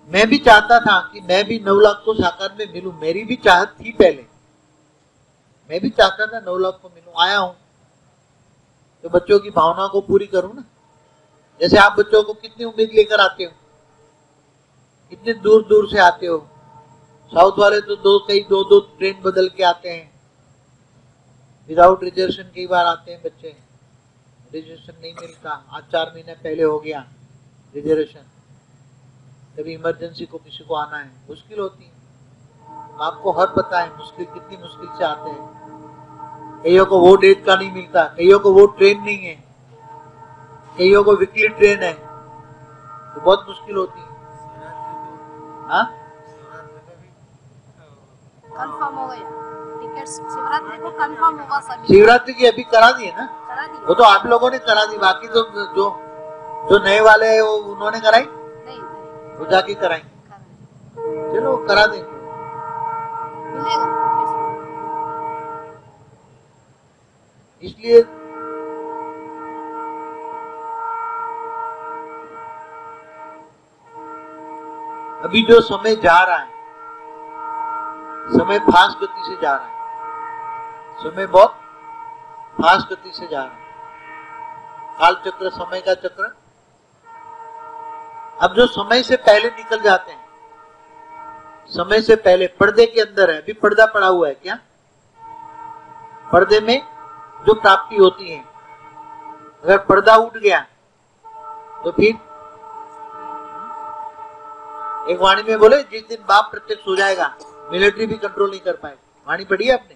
मैं भी चाहता था कि मैं भी 9 लाख को साकार में मिलूं, मेरी भी चाहत थी पहले, मैं भी चाहता था 9 लाख को मिलूं। आया हूं तो बच्चों की भावना को पूरी करूं ना। जैसे आप बच्चों को कितनी उम्मीद लेकर आते हो, कितने दूर दूर से आते हो। साउथ वाले तो दो दो ट्रेन बदल के आते हैं, विदाउट रिजर्वेशन कई बार आते हैं बच्चे, रिजर्वेशन नहीं मिलता, आज 4 महीने पहले हो गया रिजर्वेशन, कभी इमरजेंसी को किसी को आना है, मुश्किल होती है। आपको हर पता है मुश्किल, कितनी मुश्किल से आते हैं। कईयों को वो डेट का नहीं मिलता, कईयों को वो ट्रेन नहीं है, कईयों को वीकली ट्रेन है, तो बहुत मुश्किल होती है। हाँ, कंफर्म हो गया टिकट, शिवरात्रि को कंफर्म होगा सभी। शिवरात्रि की अभी करा दी है ना, करा दी। वो तो आप लोगों ने करा दी, बाकी तो जो नए वाले हैं वो उन्होंने कराई नहीं, वो जाके कराएंगे। चलो करा देंगे, मिलेगा। इसलिए अभी जो समय जा रहा है, समय फास्ट गति से जा रहा है, समय बहुत फास्ट गति से जा रहा है। काल चक्र, समय का चक्र। अब जो समय से पहले निकल जाते हैं, समय से पहले पर्दे के अंदर है, अभी पर्दा पड़ा हुआ है क्या, पर्दे में जो प्राप्ति होती है, अगर पर्दा उठ गया तो फिर एक वाणी में बोले, जिस दिन बाप प्रत्यक्ष हो जाएगा मिलिट्री भी कंट्रोल नहीं कर पाएगा। वाणी पढ़ी है आपने?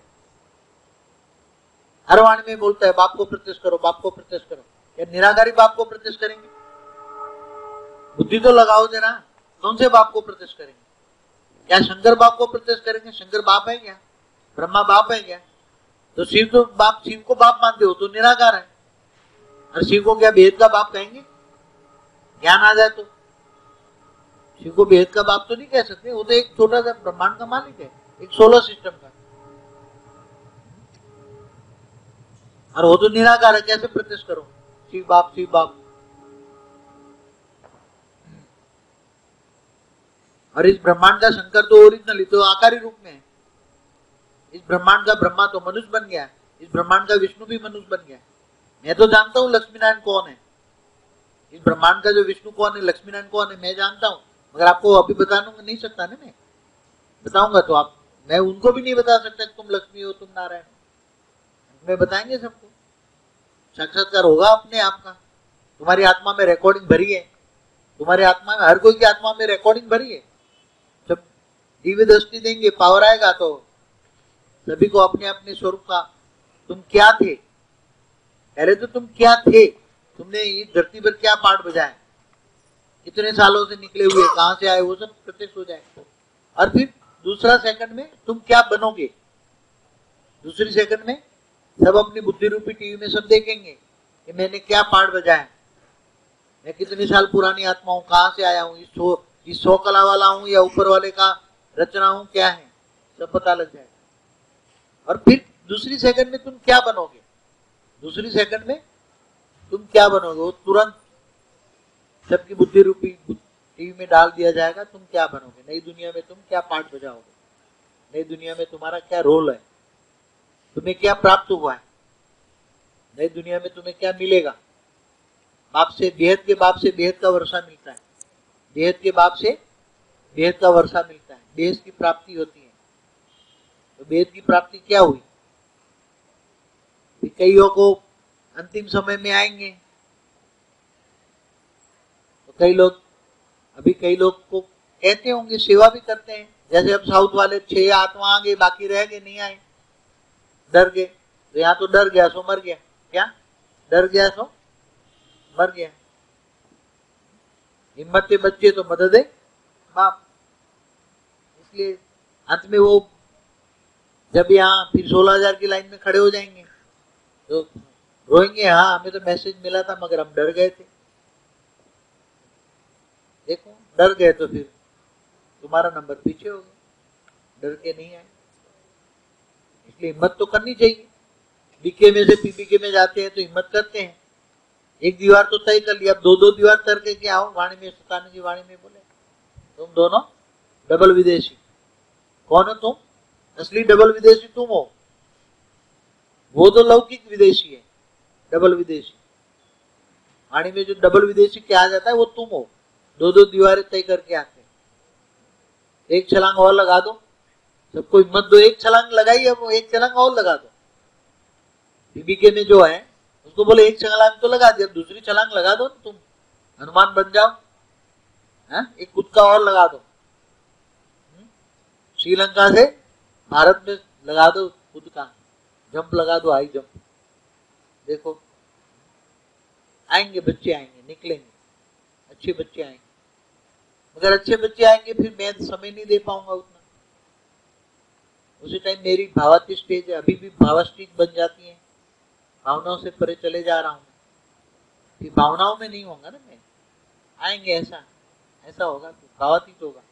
हर वाणी में बोलता है बाप को प्रत्यक्ष करो, बाप को प्रत्यक्ष करो। या निराकारी बाप को प्रत्यक्ष करेंगे? बुद्धि तो लगाओ जरा, कौन से बाप को प्रत्यक्ष करेंगे? क्या शंकर बाप को प्रत्यक्ष करेंगे? शंकर बाप है क्या? ब्रह्मा बाप है क्या? तो शिव तो बाप, शिव को बाप मानते हो तो निराकार है, और शिव को क्या भेद का बाप कहेंगे? ज्ञान आ जाए तो शिव को भेद का बाप तो नहीं कह सकते, वो तो एक छोटा सा ब्रह्मांड का मालिक है, एक सोलर सिस्टम का, और वो तो निराकार है, कैसे प्रत्यक्ष करो शिव बाप, शिव बाप? और इस ब्रह्मांड का शंकर तो ओरिजिनली तो आकारी रूप में है। इस ब्रह्मांड का ब्रह्मा तो मनुष्य बन गया, इस ब्रह्मांड का विष्णु भी मनुष्य बन गया। मैं तो जानता हूँ लक्ष्मी नारायण कौन है, इस ब्रह्मांड का जो विष्णु कौन है, लक्ष्मी नारायण कौन है, मैं जानता हूँ, मगर आपको अभी बताऊंगा नहीं सकता ना, मैं बताऊंगा तो आप, मैं उनको भी नहीं बता सकता तुम लक्ष्मी हो, तुम नारायण हो। मैं बताएंगे सबको, साक्षात्कार होगा अपने आप का। तुम्हारी आत्मा में रिकॉर्डिंग भरी है, तुम्हारी आत्मा में, हर कोई की आत्मा में रिकॉर्डिंग भरी है। जब दिव्य दृष्टि देंगे, पावर आएगा, तो सभी को अपने अपने स्वरूप का, तुम क्या थे, पहले तो तुम क्या थे, तुमने इस धरती पर क्या पार्ट बजाया, कितने सालों से निकले हुए, कहां से आए, वो सब प्रत्यक्ष हो जाए। और फिर दूसरा सेकंड में तुम क्या बनोगे, दूसरी सेकंड में सब अपनी बुद्धि रूपी टीवी में सब देखेंगे कि मैंने क्या पार्ट बजाया, मैं कितने साल पुरानी आत्मा हूँ, कहां से आया हूँ, इस 100 कला वाला हूँ या ऊपर वाले का रचना हूँ, क्या है, सब पता लग जाएगा। और फिर दूसरी सेकंड में तुम क्या बनोगे, दूसरी सेकंड में तुम क्या बनोगे, वो तुरंत सबकी बुद्धि रूपी टीवी में डाल दिया जाएगा। तुम क्या बनोगे, नई दुनिया में तुम क्या पार्ट बजाओगे, नई दुनिया में तुम्हारा क्या रोल है, तुम्हें क्या प्राप्त हुआ है, नई दुनिया में तुम्हें क्या मिलेगा। बाप से, बेहद के बाप से बेहद का वर्षा मिलता है, बेहद के बाप से बेहद का वर्षा मिलता है, बेहद की प्राप्ति होती है। तो बेहद की प्राप्ति क्या हुई? कईयों को अंतिम समय में आएंगे, तो कई लोग, अभी कई लोग को कहते होंगे, सेवा भी करते हैं, जैसे अब साउथ वाले 6 आत्मा आ गए, बाकी रह गए, नहीं आए, डर गए, तो यहाँ तो डर गया सो मर गया, क्या डर गया सो मर गया। हिम्मत के बच्चे तो मदद है बाप, इसलिए अंत में वो जब यहाँ फिर 16,000 की लाइन में खड़े हो जाएंगे तो रोएंगे, हाँ हमें तो मैसेज मिला था मगर हम डर गए थे। देखो डर गए तो फिर तुम्हारा नंबर पीछे हो गया, डर के नहीं आए। इसलिए हिम्मत तो करनी चाहिए। बीके में से पीपीके में जाते हैं तो हिम्मत करते हैं, एक दीवार तो तय कर लिया, अब 2-2 दीवार तर के क्या हो, वाणी में सताने की वाणी में बोले तुम दोनों डबल विदेशी। कौन हो तुम? असली डबल विदेशी तुम हो, वो तो लौकिक विदेशी है। डबल विदेशी वाणी में जो डबल विदेशी क्या जाता है वो तुम हो। दो दो दीवारें तय करके आते हैं। एक छलांग और लगा दो, सबको हिम्मत दो, एक छलांग लगाई है, वो एक छलांग और लगा दो। बीबीके में जो है उसको बोले एक छलांग तो लगा दिया, दूसरी छलांग लगा दो, तुम हनुमान बन जाओ। एक कूद का और लगा दो। श्रीलंका से भारत में लगा दो कूद का, जंप लगा दो, हाई जंप। देखो आएंगे बच्चे, आएंगे, निकलेंगे, अच्छे बच्चे आएंगे। मगर अच्छे बच्चे आएंगे फिर मैं समय नहीं दे पाऊंगा उतना। उसी टाइम मेरी भावाती स्टेज है, अभी भी भावा स्टेज बन जाती है, भावनाओं से परे चले जा रहा हूँ। फिर भावनाओं में नहीं होगा ना मैं, आएंगे ऐसा ऐसा होगा, तो भावातीत होगा।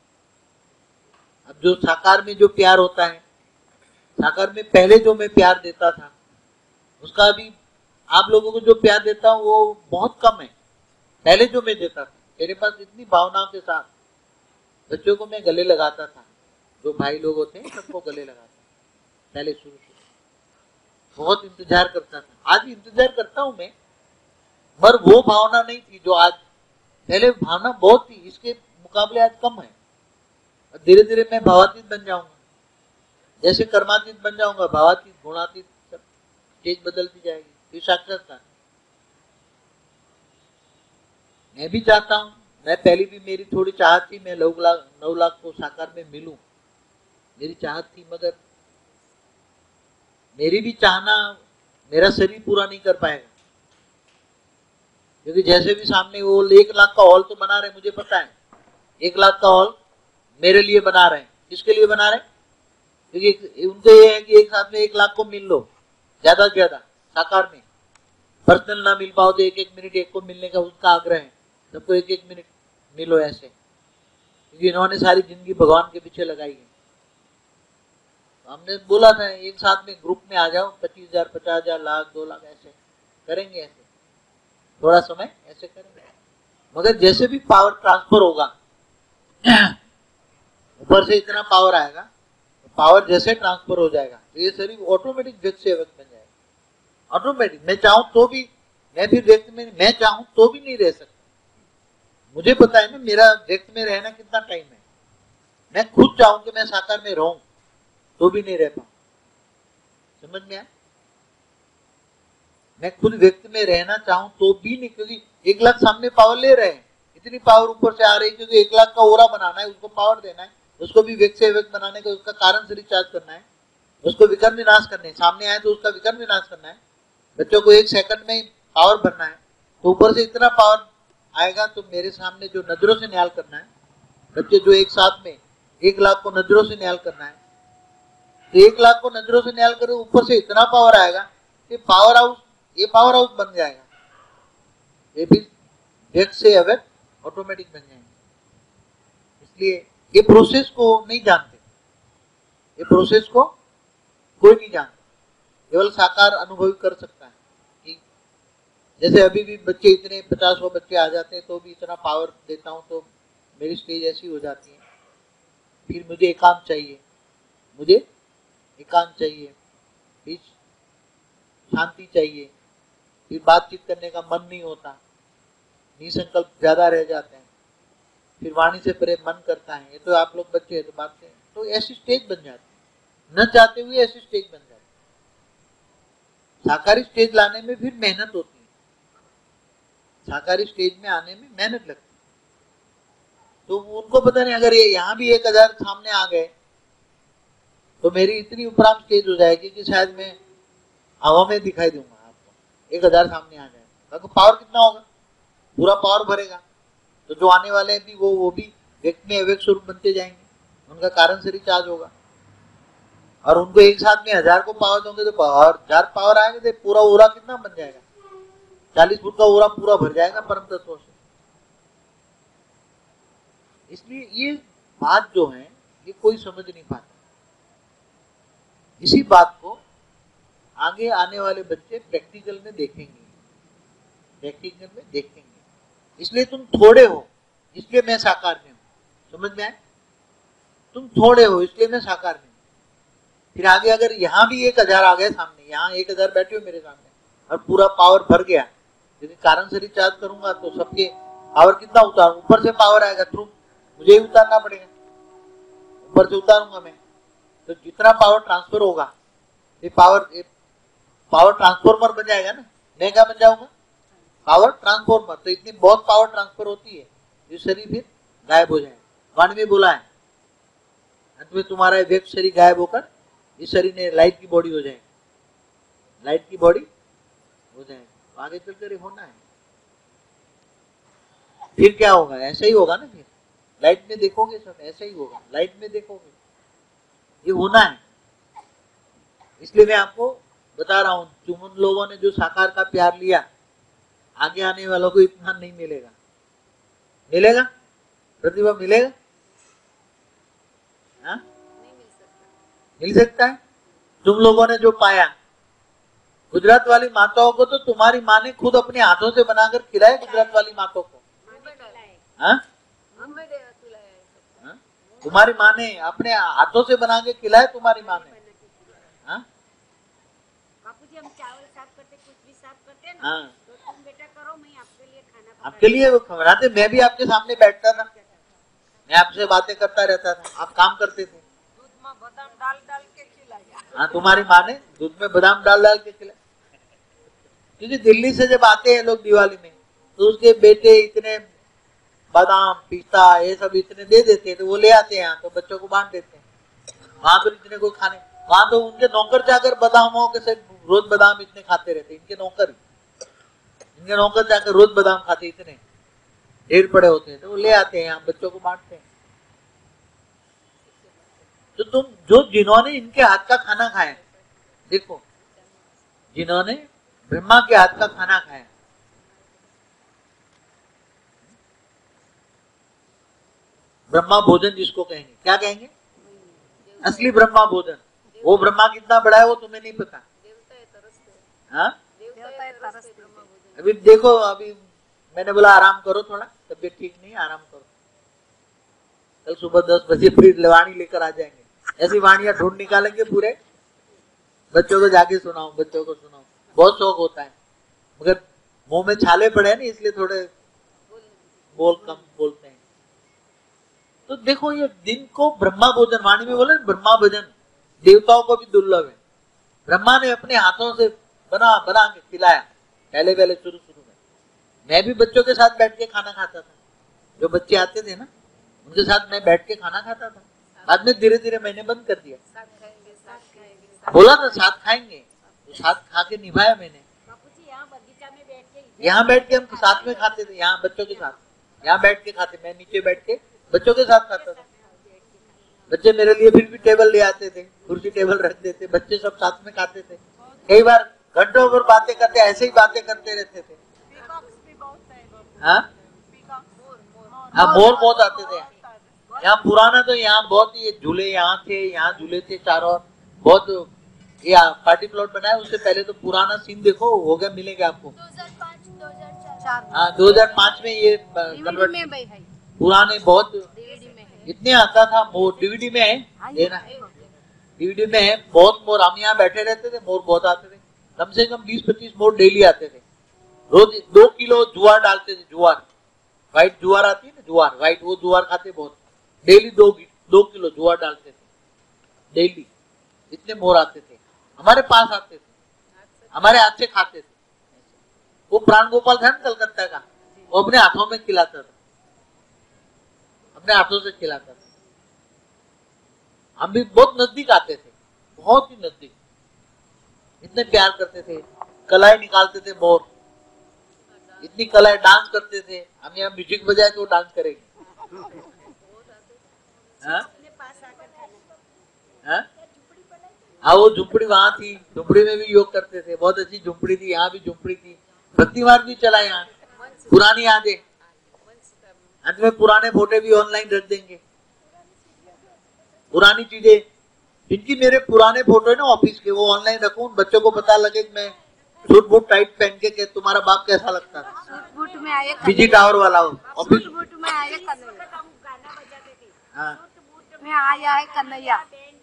अब जो साकार में जो प्यार होता है, साकार में पहले जो मैं प्यार देता था उसका अभी आप लोगों को जो प्यार देता हूँ वो बहुत कम है। पहले जो मैं देता था मेरे पास इतनी भावनाओं के साथ बच्चों को मैं गले लगाता था, जो भाई लोग होते हैं सबको गले लगाता था पहले शुरू बहुत इंतजार करता था। आज इंतजार करता हूं मैं, पर वो भावना नहीं थी जो आज। पहले भावना बहुत थी, इसके मुकाबले आज कम है। धीरे धीरे मैं भावातीत बन जाऊंगा, जैसे कर्मातीत बन जाऊंगा, भावातीत, गुणातीत, सब चीज बदलती जाएगी। फिर साक्षात्कार मैं भी चाहता हूं, मैं पहले भी मेरी थोड़ी चाहत थी मैं 9 लाख को साकार में मिलूं, मेरी चाहत थी। मगर मेरी भी चाहना मेरा शरीर पूरा नहीं कर पाएगा, क्योंकि जैसे भी सामने वो 1 लाख का हॉल तो बना रहे, मुझे पता है 1 लाख का हॉल मेरे लिए बना रहे हैं। किसके लिए बना रहे हैं? क्योंकि उनको ये है कि एक साथ में 1 लाख को मिल लो, ज्यादा से ज्यादा साकार में। पर्सनल ना मिल पाओ तो 1-1 मिनट एक को मिलने का उनका आग्रह है, सबको 1-1 मिनट मिलो ऐसे, क्योंकि इन्होंने सारी जिंदगी भगवान के पीछे लगाई है। हमने बोला था एक साथ में ग्रुप में आ जाओ, 25,000, 50,000, लाख, 2 लाख ऐसे करेंगे, ऐसे थोड़ा समय ऐसे करेंगे। मगर जैसे भी पावर ट्रांसफर होगा ऊपर से इतना पावर आएगा, पावर जैसे ट्रांसफर हो जाएगा तो ये शरीर ऑटोमेटिक व्यक्त से व्यक्त बन जाएगा। ऑटोमेटिक मैं चाहूं तो भी, मैं फिर व्यक्त में मैं चाहूं तो भी नहीं रह सकता। मुझे पता है ना मेरा व्यक्त में रहना कितना टाइम है। मैं खुद चाहूं कि मैं साकार में रहूं तो भी नहीं रह पाऊं। समझ में आया? मैं खुद व्यक्त में रहना चाहूं तो भी नहीं, क्योंकि 1 लाख सामने पावर ले रहे हैं, इतनी पावर ऊपर से आ रही है, क्योंकि 1 लाख का ओरा बनाना है, उसको पावर देना है, उसको भी व्यक्त से व्यक्त बनाने का, उसका कारण से रिचार्ज करना है, उसको विकर्म विनाश करने है, सामने आए तो उसका विकर्म विनाश करना है, बच्चों को 1 सेकंड में पावर भरना है। तो ऊपर से इतना पावर आएगा तो मेरे सामने जो नजरों से न्याल करना है, बच्चे जो एक साथ में 1 लाख को नजरों से न्याल करना है, तो 1 लाख को नजरों से न्याल करो, ऊपर से इतना पावर आएगा कि पावर हाउस, ये पावर हाउस बन जाएगा। ये भी व्यक्त से अव्यक्त ऑटोमेटिक बन जाएंगे। इसलिए ये प्रोसेस को नहीं जानते, ये प्रोसेस को कोई नहीं जानता, केवल साकार अनुभव कर सकता है। कि जैसे अभी भी बच्चे इतने 50 बच्चे आ जाते हैं तो भी इतना पावर देता हूं तो मेरी स्टेज ऐसी हो जाती है। फिर मुझे एकांत चाहिए, मुझे एकांत चाहिए, फिर शांति चाहिए, फिर बातचीत करने का मन नहीं होता, निसंकल्प ज्यादा रह जाते हैं, फिर वाणी से परे मन करता है। ये तो आप लोग बच्चे हैं तो बात करें, तो ऐसी स्टेज बन जाती है, न चाहते हुए ऐसी स्टेज बन जाती है। साकारी स्टेज लाने में फिर मेहनत होती है, साकारी स्टेज में आने में मेहनत लगती है। तो उनको पता नहीं, अगर ये यहाँ भी 1,000 सामने आ गए तो मेरी इतनी उपराम स्टेज हो जाएगी कि शायद मैं हवा में दिखाई दूंगा आपको। 1,000 सामने आ जाए तो पावर कितना होगा, पूरा पावर भरेगा। तो जो आने वाले हैं भी वो भी व्यक्त में अव्यक्त स्वरूप बनते जाएंगे, उनका कारण से रिचार्ज होगा। और उनको एक साथ में 1,000 को पावर दोगे तो 1,000 पावर आएंगे तो पूरा ओरा कितना बन जाएगा, 40 फुट का ओरा पूरा भर जाएगा परम तत्वों से। इसलिए ये बात जो है ये कोई समझ नहीं पाता। इसी बात को आगे आने वाले बच्चे प्रैक्टिकल में देखेंगे, प्रैक्टिकल में देखेंगे। इसलिए तुम थोड़े हो, इसलिए मैं साकार में हूं। समझ में आए? तुम थोड़े हो इसलिए मैं साकार नहीं। फिर आगे अगर यहाँ भी 1000 आ गए सामने, यहाँ 1000 बैठे हो मेरे सामने और पूरा पावर भर गया, यदि कारण से रिचार्ज करूंगा तो सबके पावर कितना उतारूं? ऊपर से पावर आएगा, थ्रू मुझे ही उतारना पड़ेगा, ऊपर से उतारूंगा मैं। तो जितना पावर ट्रांसफर होगा ये पावर ट्रांसफॉर्मर बन जाएगा ना। मैं क्या बन जाऊंगा? Power transformer. तो इतनी बहुत पावर ट्रांसफर होती है, ये शरीर फिर गायब हो जाएगा। वाणी में बोला है अंत में तुम्हारा व्यक्त शरीर गायब होकर इस शरीर ने लाइट की बॉडी हो जाएगी, लाइट की बॉडी हो जाएगी। तो आगे चलकर होना है। फिर क्या होगा? ऐसा ही होगा ना। फिर लाइट में देखोगे सब ऐसा ही होगा, लाइट में देखोगे, ये होना है। इसलिए मैं आपको बता रहा हूं, तुम उन लोगों ने जो साकार का प्यार लिया, आगे आने वालों को इतना नहीं मिलेगा। मिलेगा? प्रतिभा मिलेगा? हाँ? नहीं मिल सकता। मिल सकता है। तुम लोगों ने जो पाया, गुजरात वाली माताओं को तो तुम्हारी माँ ने खुद अपने हाथों से बनाकर खिलाया। गुजरात वाली माताओं को हाँ? हाँ? तुम्हारी माँ ने अपने हाथों से बना के खिलाया, तुम्हारी माँ ने। हाँ? बापूजी हम चावल साफ करते, कुछ भी साफ करते हैं ना, हाँ। तो तुम बेटा करो, मैं आपके लिए खाना आपके लिए वो बनाते। मैं भी आपके सामने बैठता था, मैं आपसे बातें करता रहता था, आप काम करते थे। दूध में बादाम डाल डाल के खिलाया। हाँ, तुम्हारी माँ ने दूध में बादाम डाल डाल के खिलाया। क्योंकि दिल्ली से जब आते हैं लोग दिवाली में, तो उसके बेटे इतने बादाम पिस्ता ये सब इतने दे देते हैं, तो वो ले आते हैं यहाँ, तो बच्चों को बांट देते हैं। वहां तो इतने कोई खाने, वहां तो उनके नौकर जाकर बादामों के से रोज बादाम इतने खाते रहते, इनके नौकर जाकर रोज बादाम खाते, इतने ढेर पड़े होते हैं, तो वो ले आते हैं यहाँ, बच्चों को बांटते हैं। तो तुम जिन्होंने इनके हाथ का खाना खाया, देखो जिन्होंने ब्रह्मा के हाथ का खाना खाया, ब्रह्मा भोजन जिसको कहेंगे, क्या कहेंगे? असली ब्रह्मा भोजन। वो ब्रह्मा कितना बड़ा है वो तुम्हें नहीं पता। हाँ? अभी देखो, अभी मैंने बोला आराम करो, थोड़ा तबीयत ठीक नहीं, आराम करो, कल सुबह 10 बजे फिर वाणी लेकर आ जाएंगे। ऐसी वाणियां ढूंढ निकालेंगे पूरे, बच्चों को जाके सुनाओ, बच्चों को सुनाओ, बहुत शौक होता है, मगर मुंह में छाले पड़े हैं ना, इसलिए थोड़े कम बोलते हैं। तो देखो ये दिन को ब्रह्मा भोजन, वाणी में बोले ब्रह्मा भोजन देवताओं को भी दुर्लभ है। ब्रह्मा ने अपने हाथों से बना के खिलाया। पहले शुरू में मैं भी बच्चों के साथ बैठ के खाना खाता था, जो बच्चे आते थे ना उनके साथ मैं बैठ के खाना खाता था। बाद में धीरे धीरे मैंने बंद कर दिया। बोला था साथ खाएंगे, तो साथ खा के निभाया मैंने। बापूजी यहाँ बगीचा में बैठ के, यहाँ बैठ के हम साथ में खाते थे, यहाँ बच्चों के साथ, यहाँ बैठ के खाते, मैं नीचे बैठ के बच्चों के साथ खाता था। बच्चे मेरे लिए फिर भी टेबल ले आते थे, कुर्सी टेबल रख देते, बच्चे सब साथ में खाते थे। कई बार घंटों भर बातें करते, ऐसे ही बातें करते रहते थे। हाँ, मोर बहुत आते थे यहाँ। पुराना तो यहाँ बहुत ही झूले यहाँ झूले थे चारों ओर, बहुत ये पार्टी प्लॉट बनाया। उससे पहले तो पुराना सीन देखो, हो गया, मिलेगा आपको 2005-2004। हाँ, 2005 में ये कन्वर्ट, पुराने बहुत इतने आता था मोर। डीवीडी में है, देना डीवीडी में है, बहुत मोर। हम यहाँ बैठे रहते थे, मोर बहुत आते थे, कम से कम 20-25 मोर डेली आते थे। रोज 2 किलो जुआर डालते थे, जुआर, व्हाइट जुआर आती है ना, जुआर व्हाइट, वो जुआर खाते बहुत। डेली 2 किलो जुआर डालते थे डेली। इतने मोर आते थे, हमारे पास आते थे, हमारे हाथ से खाते थे। वो प्राण गोपाल था ना कलकत्ता का, वो अपने हाथों में खिलाता था, अपने हाथों से खिलाता था। हम भी बहुत नजदीक आते थे, बहुत ही नजदीक, इतने प्यार करते थे। कलाई निकालते थे मोर, इतनी कलाई, डांस करते थे। हम यहाँ म्यूजिक बजाए तो डांस करेंगे। हाँ, वो झुंपड़ी वहां थी, झुंपड़ी में भी योग करते थे, बहुत अच्छी झुंपड़ी थी। यहाँ भी झुंपड़ी थी, भक्ति मार्ग भी चला यहाँ, पुरानी यादें। अंत में पुराने फोटो भी ऑनलाइन रख देंगे, पुरानी चीजें जिनकी मेरे पुराने फोटो है ना ऑफिस के, वो ऑनलाइन रखूं, बच्चों को पता लगे कि मैं सूट बूट टाइट पहन के तुम्हारा बाप कैसा लगता था, सूट बूट में आए, बीजी टावर वाला ऑफिस। सूट बूट में आए, हाँ में आया है कन्हैया।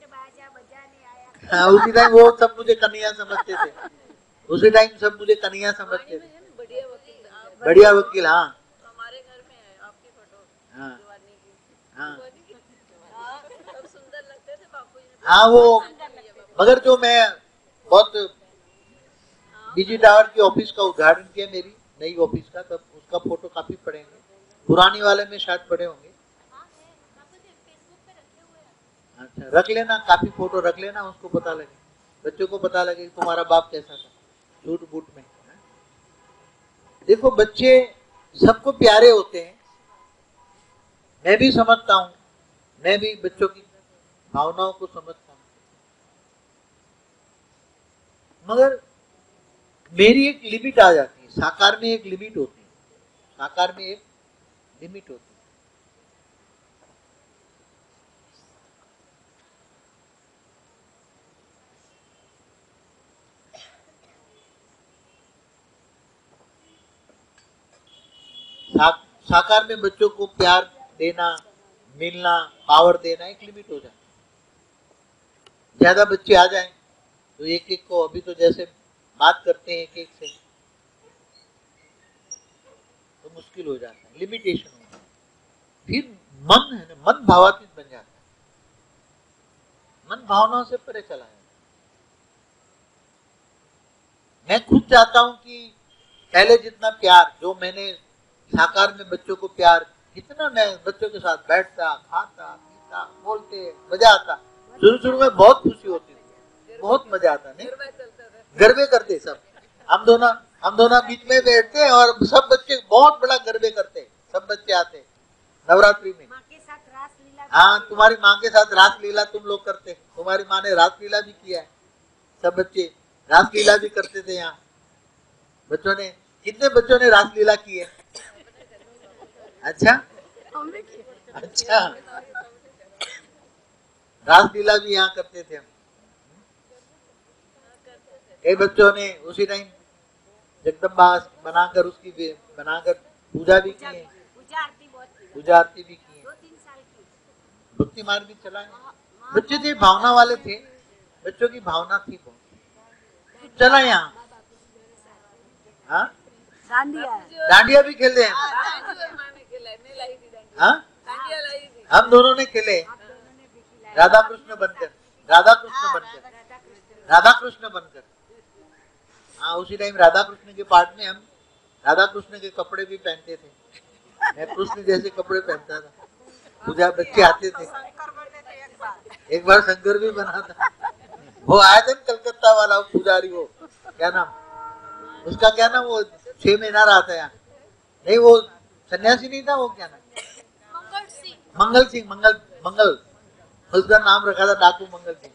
हाँ, उसी टाइम वो सब मुझे कन्हैया समझते थे, उसी टाइम सब मुझे कन्हैया समझते थे। बढ़िया वकील, हाँ हमारे घर में है आपकी फोटो, हाँ जवानी की। हाँ सब सुंदर लगते थे बापू जी। हाँ। वो मगर जो मैं बहुत बीजी टावर की ऑफिस का उद्घाटन किया, मेरी नई ऑफिस का, तब उसका फोटो काफी पड़ेंगे, पुरानी वाले में शायद पड़े होंगे। अच्छा, रख लेना, काफी फोटो रख लेना, उसको पता लगे, बच्चों को पता लगे कि तुम्हारा बाप कैसा था झूठ बूट में। देखो बच्चे सबको प्यारे होते हैं, मैं भी समझता हूँ, मैं भी बच्चों की भावनाओं को समझता हूँ, मगर मेरी एक लिमिट आ जाती है। साकार में एक लिमिट होती है, साकार में एक लिमिट होती है। साकार में बच्चों को प्यार देना, मिलना, पावर देना एक लिमिट हो जाता है। ज्यादा बच्चे आ जाएं तो एक एक को, अभी तो जैसे बात करते हैं एक एक से, तो मुश्किल हो जाता है, लिमिटेशन हो जाता है। फिर मन है ना, मन भावातीत बन जाता है, मन भावनाओं से परे चला जाता है। मैं खुद चाहता हूं कि पहले जितना प्यार जो मैंने साकार में बच्चों को प्यार, कितना मैं बच्चों के साथ बैठता, खाता, पीता, बोलते, मजा आता। शुरू में बहुत खुशी होती थी, बहुत मजा आता, नहीं गरबे करते सब, हम दोनों बीच में बैठते और सब बच्चे बहुत बड़ा गरबे करते, सब बच्चे आते नवरात्रि में। हाँ, तुम्हारी माँ के साथ रासलीला तुम लोग करते, तुम्हारी माँ ने रासलीला भी किया है, सब बच्चे रासलीला भी करते थे। यहाँ बच्चों ने, कितने बच्चों ने रासलीला की है? अच्छा अच्छा, रासलीला भी यहाँ करते थे हम। कई बच्चों ने उसी टाइम जगदम्बा बनाकर, उसकी बनाकर पूजा भी की है, पूजा आरती भी की है, भक्ति मार्ग भी चला है। बच्चे थे, भावना वाले थे, बच्चों की भावना थी बहुत, चला यहाँ। हाँ, डांडिया भी खेलते हैं। हाँ, हम दोनों ने खेले, राधा कृष्ण बनकर, राधा कृष्ण बनकर, राधा कृष्ण बनकर। हाँ, उसी टाइम राधा कृष्ण के पार्ट में हम राधा कृष्ण के कपड़े भी पहनते थे, मैं कृष्ण जैसे कपड़े पहनता था, पूजा बच्चे आते थे। एक बार शंकर भी बना था, वो आया था कलकत्ता वाला, वो पुजारी, वो क्या नाम उसका, क्या नाम, वो 6 महीना रहा था यहाँ, नहीं वो सन्यासी नहीं था, वो क्या नाम, मंगल सिंह, मंगल, उसका नाम रखा था डाकू मंगल सिंह।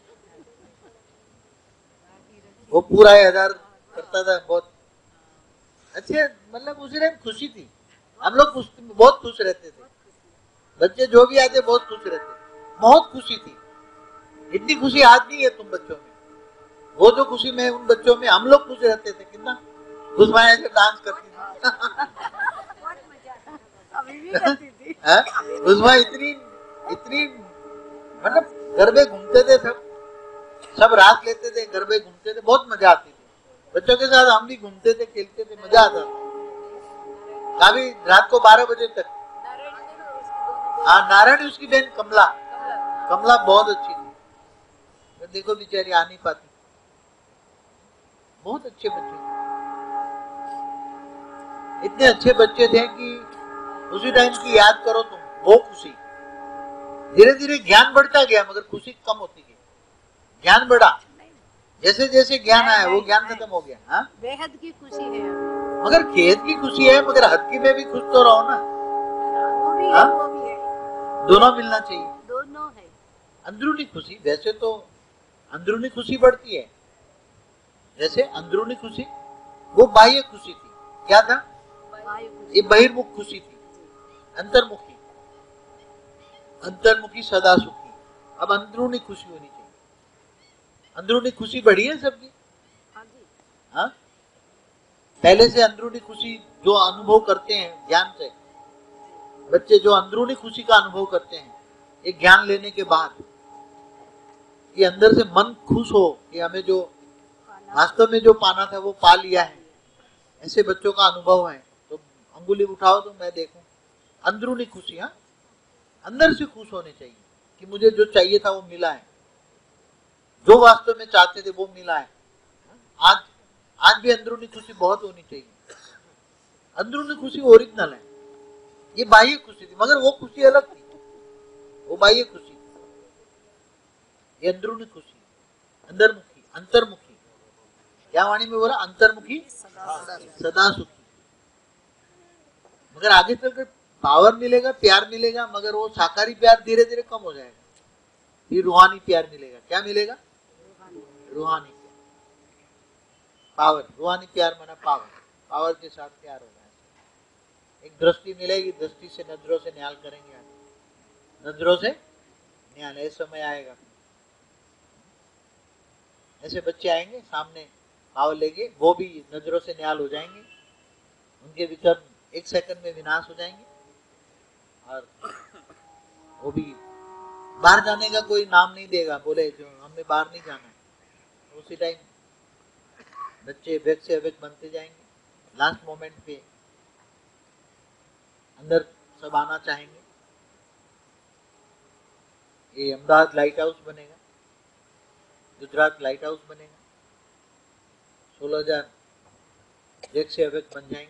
वो पूरा 1000 करता था, बहुत अच्छे, मतलब उसी टाइम खुशी थी, हम लोग बहुत खुश रहते थे, बच्चे जो भी आते बहुत खुश रहते, बहुत खुशी थी। इतनी खुशी आज नहीं है तुम बच्चों में, वो जो खुशी में उन बच्चों में, हम लोग खुश रहते थे, कितना खुश माया से डांस करती थी। अभी भी करती थी। उसमें इतनी मतलब गरबे घूमते थे, सब रात लेते थे, गरबे घूमते थे, बहुत मजा आती थी बच्चों के साथ। हम भी घूमते थे, खेलते थे, मजा आता था, कभी रात को 12 बजे तक। हाँ, नारायण, उसकी बहन कमला, कमला बहुत अच्छी थी, तो देखो बेचारी आ नहीं पाती, बहुत अच्छे बच्चे, इतने अच्छे बच्चे थे कि उसी टाइम की याद करो तुम, वो खुशी। धीरे धीरे ज्ञान बढ़ता गया, मगर खुशी कम होती गई। ज्ञान बढ़ा, जैसे जैसे ज्ञान आया वो ज्ञान खत्म हो गया। हाँ, बेहद की खुशी है, मगर खेत की खुशी है, मगर हद की में भी खुश तो रहो ना। वो भी है, हाँ? वो भी है, दोनों मिलना चाहिए, दोनों है। अंदरूनी खुशी, वैसे तो अंदरूनी खुशी बढ़ती है, जैसे अंदरूनी खुशी वो बाह्य खुशी थी, क्या था, ये बहिर्मुख खुशी थी, अंतर्मुखी, अंतर्मुखी सदा सुखी। अब अंदरूनी खुशी होनी चाहिए, अंदरूनी खुशी बढ़ी है सबकी। हाँ, पहले से अंदरूनी खुशी जो अनुभव करते हैं ज्ञान से, बच्चे जो अंदरूनी खुशी का अनुभव करते हैं, ये ज्ञान लेने के बाद ये अंदर से मन खुश हो कि हमें जो वास्तव में जो पाना था वो पा लिया है, ऐसे बच्चों का अनुभव है तो अंगुली उठाओ तो मैं देखूं। अंदरूनी खुशी, हाँ, अंदर से खुश होने चाहिए कि मुझे जो चाहिए था वो मिला है, जो वास्तव में चाहते थे वो मिला है। आज भी अंदरूनी खुशी बहुत होनी चाहिए। अंदरूनी खुशी ओरिजिनल है, ये बाह्य खुशी थी मगर वो खुशी अलग थी, वो बाह्य खुशी थी। ये अंदरूनी खुशी, अंतर्मुखी, अंतर्मुखी, क्या वाणी में बोला, अंतर्मुखी सदा सुखी। मगर आगे चलकर पावर मिलेगा, प्यार मिलेगा, मगर वो साकारी प्यार धीरे धीरे कम हो जाएगा, फिर रूहानी प्यार मिलेगा। क्या मिलेगा? रूहानी प्यार, पावर। रूहानी प्यार माना पावर, पावर के साथ प्यार हो जाएगा। एक दृष्टि मिलेगी, दृष्टि से नजरों से न्याल करेंगे, नजरों से न्याल, ऐसा समय आएगा। ऐसे बच्चे आएंगे सामने पावर लेके, वो भी नजरों से न्याल हो जाएंगे, उनके विचार एक सेकंड में विनाश हो जाएंगे और वो भी बाहर जाने का कोई नाम नहीं देगा, बोले जो हमें बाहर नहीं जाना है। उसी टाइम बच्चे वेग से अवेग बनते जाएंगे। लास्ट मोमेंट पे अंदर सब आना चाहेंगे। ये अहमदाबाद लाइट हाउस बनेगा, गुजरात लाइट हाउस बनेगा, 16,000 वेग से अवेग बन जाएंगे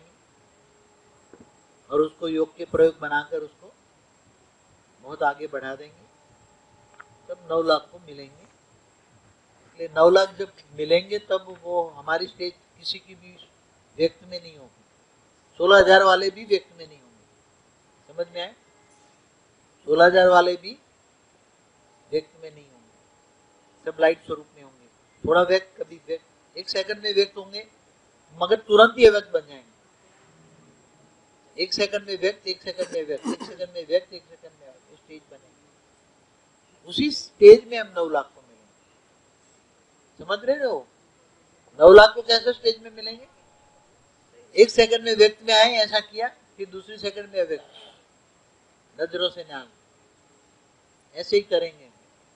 और उसको योग के प्रयोग बनाकर उसको बहुत आगे बढ़ा देंगे। तब 9 लाख को मिलेंगे। इसलिए 9 लाख जब मिलेंगे तब वो हमारी स्टेज किसी की भी व्यक्त में नहीं होगी, 16,000 वाले भी व्यक्त में नहीं होंगे। समझ में आए? 16,000 वाले भी व्यक्त में नहीं होंगे, सब लाइट स्वरूप में होंगे। थोड़ा व्यक्त, कभी व्यक्त, एक सेकंड में व्यक्त होंगे मगर तुरंत ही व्यक्त बन जाएंगे। एक सेकंड में व्यक्त, एक सेकंड में व्यक्त, एक सेकंड में व्यक्त, एक सेकंड में व्यक्त, स्टेज बनेगी। उसी स्टेज में हम 9 लाख को मिलेंगे। समझ रहे हो? 9 लाख को कैसे स्टेज में मिलेंगे? एक सेकंड में व्यक्त में आए, ऐसा किया, फिर दूसरी सेकंड में व्यक्त, नजरों से न्याल, ऐसे ही करेंगे।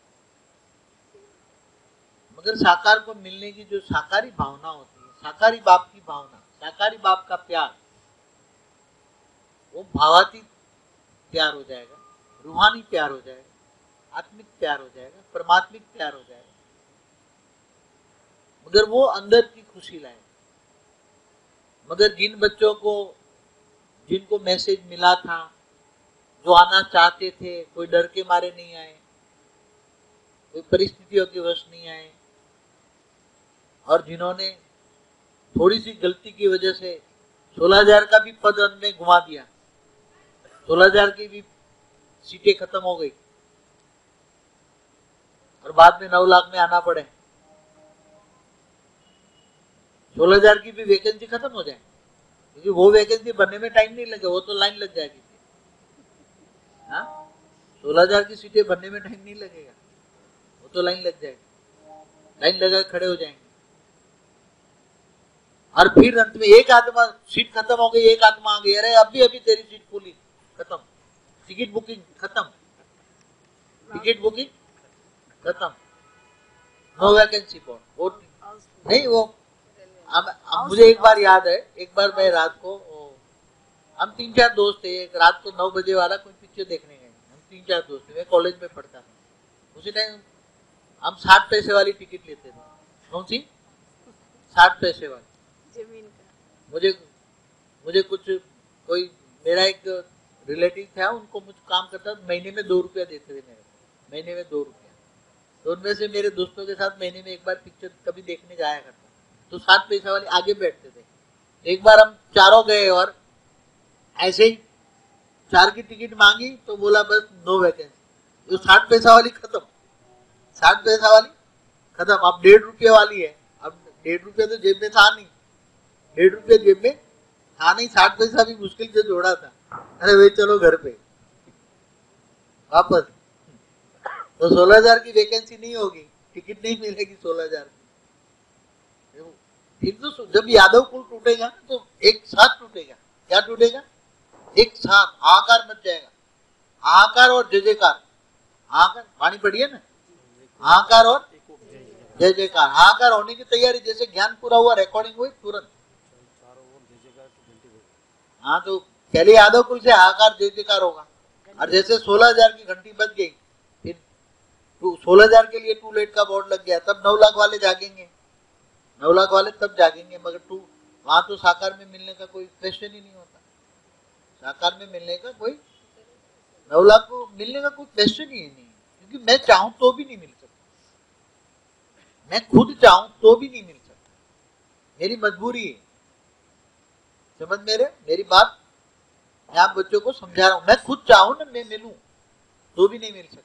मगर साकार को मिलने की जो साकारी भावना होती है, साकारी बाप की भावना, साकारी बाप का प्यार, वो भावातीत प्यार हो जाएगा, रूहानी प्यार हो जाएगा, आत्मिक प्यार हो जाएगा, परमात्मिक प्यार हो जाएगा। मगर वो अंदर की खुशी लाएगा। मगर जिन बच्चों को, जिनको मैसेज मिला था, जो आना चाहते थे, कोई डर के मारे नहीं आए, कोई परिस्थितियों के वश नहीं आए, और जिन्होंने थोड़ी सी गलती की वजह से 16,000 का भी पद में घुमा दिया, 16,000 की भी सीटें खत्म हो गई और बाद में 9 लाख में आना पड़े, 16,000 की भी वैकेंसी खत्म हो जाए, क्योंकि वो वैकेंसी बनने में टाइम नहीं लगे, वो तो लाइन लग जाएगी। हाँ, 16,000 की सीटें बनने में टाइम नहीं लगेगा, वो तो लाइन लग जाएगी, लाइन लगा खड़े हो जाएंगे। और फिर अंत में एक आत्मा, सीट खत्म हो गई, एक आत्मा आ गई, अरे अभी अभी तेरी सीट खुली, खत्म, टिकट बुकिंग खत्म, टिकट बुकिंग खत्म, नो वैकेंसी फॉर, वो नहीं। वो मुझे एक बार याद है, एक बार मैं रात को, हम 3-4 दोस्त थे, एक रात को 9 बजे वाला कोई पिक्चर देखने गए, हम 3-4 दोस्त थे, मैं कॉलेज में पढ़ता था। उसी टाइम हम 60 पैसे वाली टिकट लेते थे। कौन सी? 60 पैसे वाली जमीन का। मुझे कुछ, कोई मेरा एक रिलेटिव था, उनको मुझे काम करता, महीने में 2 रुपया देते थे मेरे, महीने में 2 रुपया। तो उनमें से मेरे दोस्तों के साथ महीने में एक बार पिक्चर कभी देखने जाया करता, तो 60 पैसे वाले आगे बैठते थे। एक बार हम चारों गए और ऐसे ही 4 की टिकट मांगी तो बोला बस नो वैकेंसी, तो 60 पैसा वाली खत्म, 60 पैसा वाली खत्म। अब 1.5 रुपये वाली है, अब 1.5 रुपये तो जेब में था नहीं, 1.5 रुपये जेब में था नहीं, 60 पैसा भी मुश्किल से जोड़ा था। अरे भाई चलो घर पे वापस, तो 16,000 की वैकेंसी नहीं होगी, टिकट नहीं मिलेगी 16,000 की। फिर तो जब यादव कुल टूटेगा तो एक साथ टूटेगा। क्या टूटेगा? एक साथ हाहाकार मच जाएगा, हाहाकार और जय जयकार, हाहाकार, वाणी पढ़ी है ना, हाहाकार और जय जयकार। हाहाकार होने की तैयारी, जैसे ज्ञान पूरा हुआ, रिकॉर्डिंग हुई तुरंत। हाँ, तो पहले यादव कुल से हाहाकार जय जयकार होगा, और जैसे 16,000 की घंटी बज गई, फिर 16,000 के लिए टू लेट का बोर्ड लग गया, तब 9 लाख वाले जागेंगे, 9 लाख वाले तब जागेंगे। मगर वहां तो साकार में मिलने का कोई क्वेश्चन ही नहीं होता, साकार में मिलने का कोई 9 लाख को मिलने का कोई क्वेश्चन ही नहीं, क्योंकि मैं चाहूं तो भी नहीं मिल सकता, मैं खुद चाहूं तो भी नहीं मिल सकता, मेरी मजबूरी है। समझ मेरी बात, मैं आप बच्चों को समझा रहा हूं, मैं खुद चाहूं ना मैं मिलूं तो भी नहीं मिल सकता।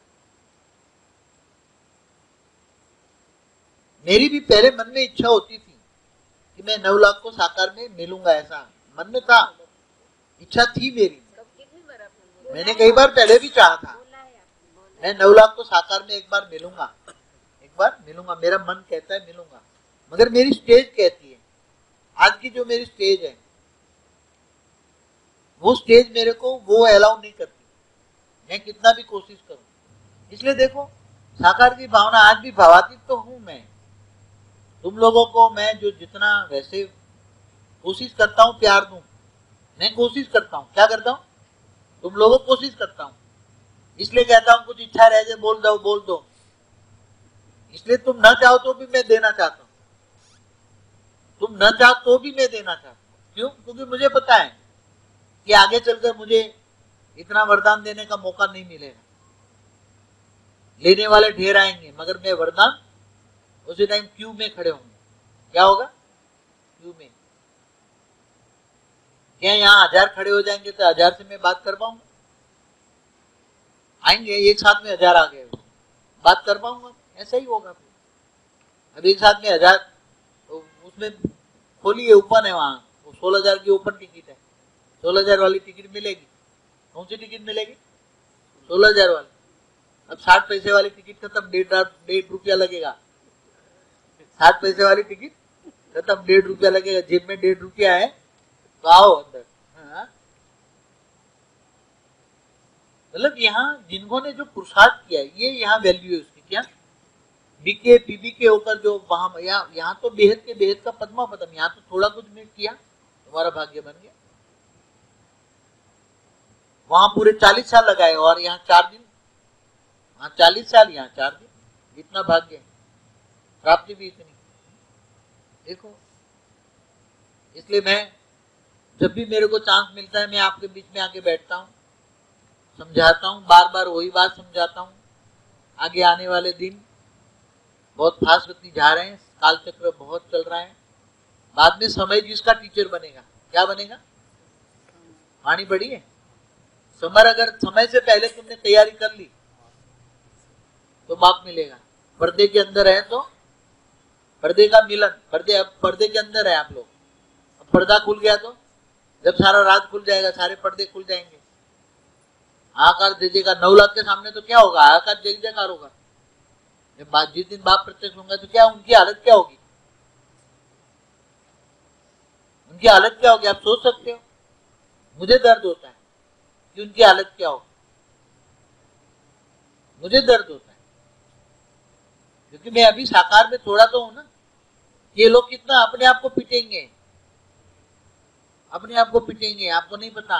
मेरी भी पहले मन में इच्छा होती थी कि मैं 9 लाख को साकार में मिलूंगा, ऐसा मन में था, इच्छा थी मेरी। मैंने कई बार पहले भी चाहा था, मैं 9 लाख को साकार में एक बार मिलूंगा, मेरा मन कहता है मिलूंगा, मगर मेरी स्टेज कहती है, आज की जो मेरी स्टेज है वो स्टेज मेरे को वो अलाउ नहीं करती, मैं कितना भी कोशिश करूं। इसलिए देखो, साकार की भावना आज भी भावातीत तो हूं मैं, तुम लोगों को मैं जो जितना वैसे कोशिश करता हूं प्यार दूं, मैं कोशिश करता हूं, क्या करता हूं, तुम लोगों को कोशिश करता हूं, इसलिए कहता हूं कुछ इच्छा रह जाए बोल दो, इसलिए तुम न चाहो तो भी मैं देना चाहता हूं, तुम न चाहो तो भी मैं देना चाहता हूं। क्यों? क्योंकि मुझे पता है कि आगे चलकर मुझे इतना वरदान देने का मौका नहीं मिलेगा, लेने वाले ढेर आएंगे, मगर मैं वरदान उसी टाइम क्यू में खड़े होंगे। क्या होगा? क्यू में। क्या यहाँ 1000 खड़े हो जाएंगे तो 1000 से मैं बात कर पाऊंगा? आएंगे एक साथ में 1000 आ गए, बात कर पाऊंगा? ऐसा ही होगा। अब एक साथ में 1000, तो उसमें खोलिए, ओपन है वहां, 16,000 की ओपन टिकट है, 16,000 वाली टिकट मिलेगी। कौन सी टिकट मिलेगी? 16,000 वाली। अब 60 पैसे वाली टिकट खत्म, 1.5 रुपया लगेगा। 60 पैसे वाली टिकट खत्म, 1.5 रुपया लगेगा। जेब में 1.5 रुपया है तो आओ अंदर। मतलब यहाँ जिन्होंने जो पुरुषार्थ किया है, ये यहाँ वैल्यू है उसकी। क्या बीके पीबी के होकर जो वहां, यहाँ तो बेहद के बेहद का पद्मा पदम, यहाँ तो थोड़ा कुछ मिनट किया, तुम्हारा भाग्य बन गया। वहां पूरे 40 साल लगाए और यहाँ 4 दिन, वहां 40 साल, यहाँ 4 दिन। इतना भाग्य है, प्राप्ति भी इतनी। देखो, इसलिए मैं जब भी मेरे को चांस मिलता है, मैं आपके बीच में आके बैठता हूँ, समझाता हूँ, बार बार वही बात समझाता हूँ। आगे आने वाले दिन बहुत फास्ट गति जा रहे हैं, काल चक्र बहुत चल रहा है। बाद में समय जिसका टीचर बनेगा, क्या बनेगा? वाणी पढ़ी है, अगर समय से पहले तुमने तैयारी कर ली तो बाप मिलेगा। पर्दे के अंदर है तो पर्दे का मिलन, पर्दे के अंदर है आप लोग। अब पर्दा खुल गया तो जब सारा रात खुल जाएगा, सारे पर्दे खुल जाएंगे, हाहाकार दीजिएगा। 9 लाख के सामने तो क्या होगा? हाहाकार जय जयकार होगा। जब जिस दिन बाप प्रत्यक्ष होंगे तो क्या उनकी हालत क्या होगी? उनकी हालत क्या होगी? आप सोच सकते हो? मुझे दर्द होता है कि उनकी हालत क्या होगी। मुझे दर्द होता है क्योंकि मैं अभी साकार में थोड़ा तो हूं ना। ये लोग कितना अपने आप को पिटेंगे, अपने आप को पिटेंगे, आपको नहीं पता।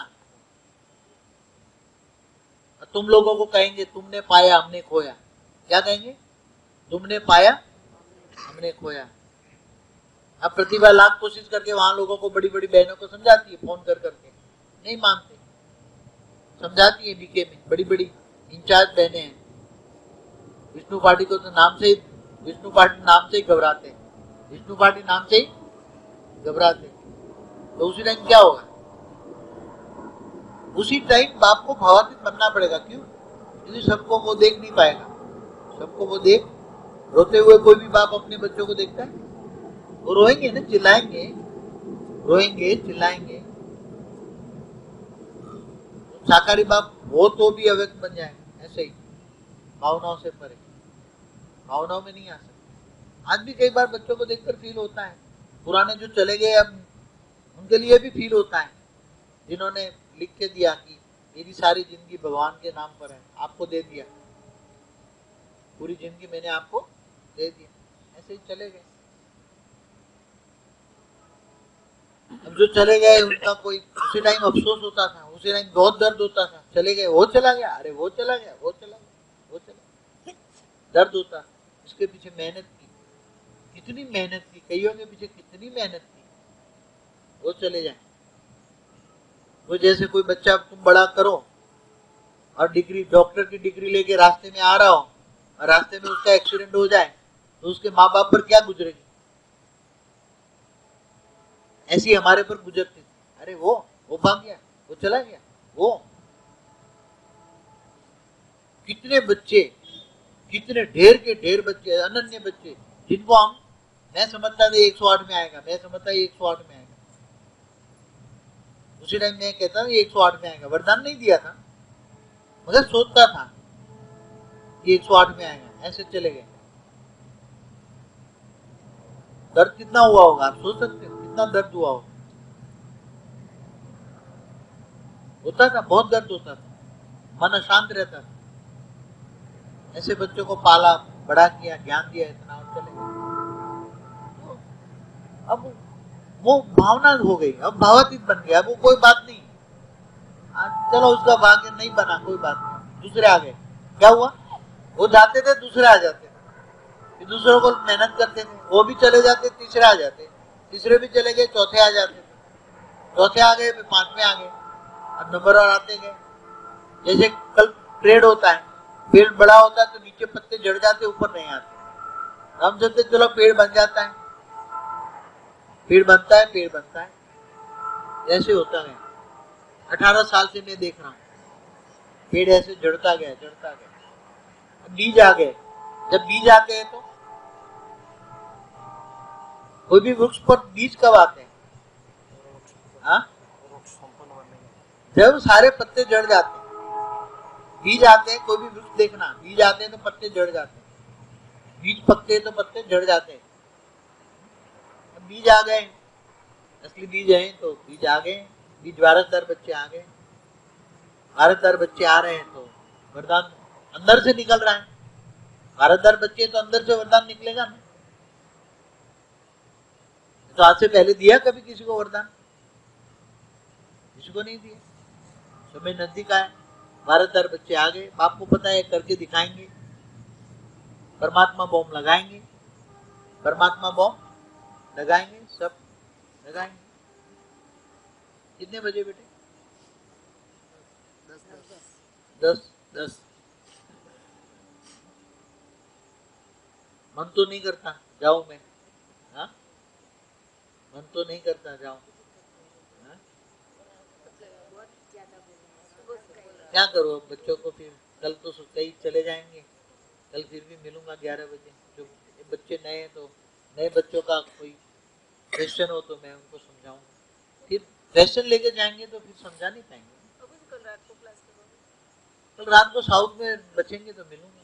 तुम लोगों को कहेंगे तुमने पाया हमने खोया। क्या कहेंगे? तुमने पाया हमने खोया। अब प्रतिभा लाख कोशिश करके वहां लोगों को, बड़ी बड़ी बहनों को समझाती है, फोन कर करके, नहीं मानते। समझाती है बीके में, बड़ी बड़ी इंचार्ज बहने हैं। विष्णु पार्टी को तो नाम से ही, विष्णु पार्टी नाम से ही घबराते हैं, विष्णु पार्टी नाम से ही घबराते। तो उसी टाइम क्या होगा? उसी टाइम बाप को भावातीत बनना पड़ेगा। क्यों? क्योंकि सबको वो देख नहीं पाएगा। सबको वो देख, रोते हुए कोई भी बाप अपने बच्चों को देखता है? वो रोएंगे ना, चिल्लाएंगे, रोएंगे चिल्लाएंगे। साकारी बाप हो तो भी अव्यक्त बन जाएगा, ऐसे ही भावनाओं से परे, भावनाओं में नहीं आ सकते। आज भी कई बार बच्चों को देखकर फील होता है, पुराने जो चले गए अब उनके लिए भी फील होता है, जिन्होंने लिख के दिया कि मेरी सारी जिंदगी भगवान के नाम पर है, आपको दे दिया, पूरी जिंदगी मैंने आपको दे दिया, ऐसे ही चले गए। अब जो चले गए उनका कोई उसी टाइम अफसोस होता था, उसी टाइम बहुत दर्द होता था, चले गए, वो चला गया, अरे वो चला गया, वो चला गया, वो चला गया, दर्द होता। इसके पीछे मेहनत की, कितनी मेहनत की, कईयों के पीछे कितनी मेहनत की, वो चले जाए। वो जैसे कोई बच्चा तुम बड़ा करो और डिग्री, डॉक्टर की डिग्री लेके रास्ते में आ रहा हो और रास्ते में उसका एक्सीडेंट हो जाए तो उसके माँ बाप पर क्या गुजरेगी, ऐसी हमारे पर गुजरती थी। अरे वो भाग गया, वो चला गया, वो कितने बच्चे, कितने ढेर के ढेर बच्चे, अनन्य बच्चे, जिनको हम, मैं समझता था 108 में आएगा, मैं समझता 108 में आएगा, उसी टाइम मैं कहता हूँ 108 में आएगा, वरदान नहीं दिया था मगर सोचता था कि 108 में आएगा, ऐसे चले गए। दर्द कितना हुआ होगा, आप सोच सकते हो कितना दर्द हुआ होगा। होता था, बहुत दर्द होता था, मन अशांत रहता था। ऐसे बच्चों को पाला, बड़ा किया, ज्ञान दिया इतना, और चले गए। तो अब वो भावना हो गई, अब भावातीत बन गया, अब वो कोई बात नहीं, चलो उसका भाग्य नहीं बना, कोई बात नहीं, दूसरे आ गए। क्या हुआ, वो जाते थे, दूसरे आ जाते थे, फिर दूसरों को मेहनत करते थे, वो भी चले जाते, तीसरे आ जाते, तीसरे भी चले गए, चौथे आ जाते थे, चौथे आ गए, फिर पांचवें आ गए, अब नंबर और आते गए। जैसे कल पेड़ होता है, पेड़ बड़ा होता है तो नीचे पत्ते झड़ जाते, ऊपर नहीं आते, हम सोचते चलो पेड़ बन जाता है, पेड़ बनता है, पेड़ बनता है, ऐसे होता गया। 18 साल से मैं देख रहा हूँ, पेड़ ऐसे झड़ता गया, झड़ता गया, बीज आ गए। जब बीज आते हैं तो कोई भी वृक्ष पर बीज कब आते हैं, हाँ, जब सारे पत्ते झड़ जाते हैं, बीज आते हैं, कोई भी वृक्ष देखना, बीज आते हैं तो पत्ते झड़ जाते हैं, बीज पकते हैं तो पत्ते झड़ जाते हैं। बीज आ गए, असली बीज है तो बीज आ गए, बीज वारसदार बच्चे आ गए, वारसदार बच्चे आ रहे हैं तो वरदान अंदर से निकल रहा है, वारसदार बच्चे तो अंदर से वरदान निकलेगा ना। तो आज से पहले दिया कभी किसी को वरदान, किसी को नहीं दिया, समय नजदीक आया, वारसदार बच्चे आ गए, बाप को पता है करके दिखाएंगे, परमात्मा बॉम्ब लगाएंगे, परमात्मा बॉम्ब लगाएंगे, सब लगाएंगे। कितने बजे बेटे, 10 मन तो नहीं करता जाऊं मैं, हाँ, मन तो नहीं करता जाऊं, हाँ? क्या करूं अब बच्चों को, फिर कल तो कई चले जाएंगे, कल फिर भी मिलूंगा 11 बजे। जो बच्चे नए हैं तो नए बच्चों का कोई क्वेश्चन हो तो मैं उनको समझाऊंगा, फिर क्वेश्चन लेके जाएंगे तो फिर समझा नहीं पाएंगे। कल रात को साउथ में बचेंगे तो मिलूंगा,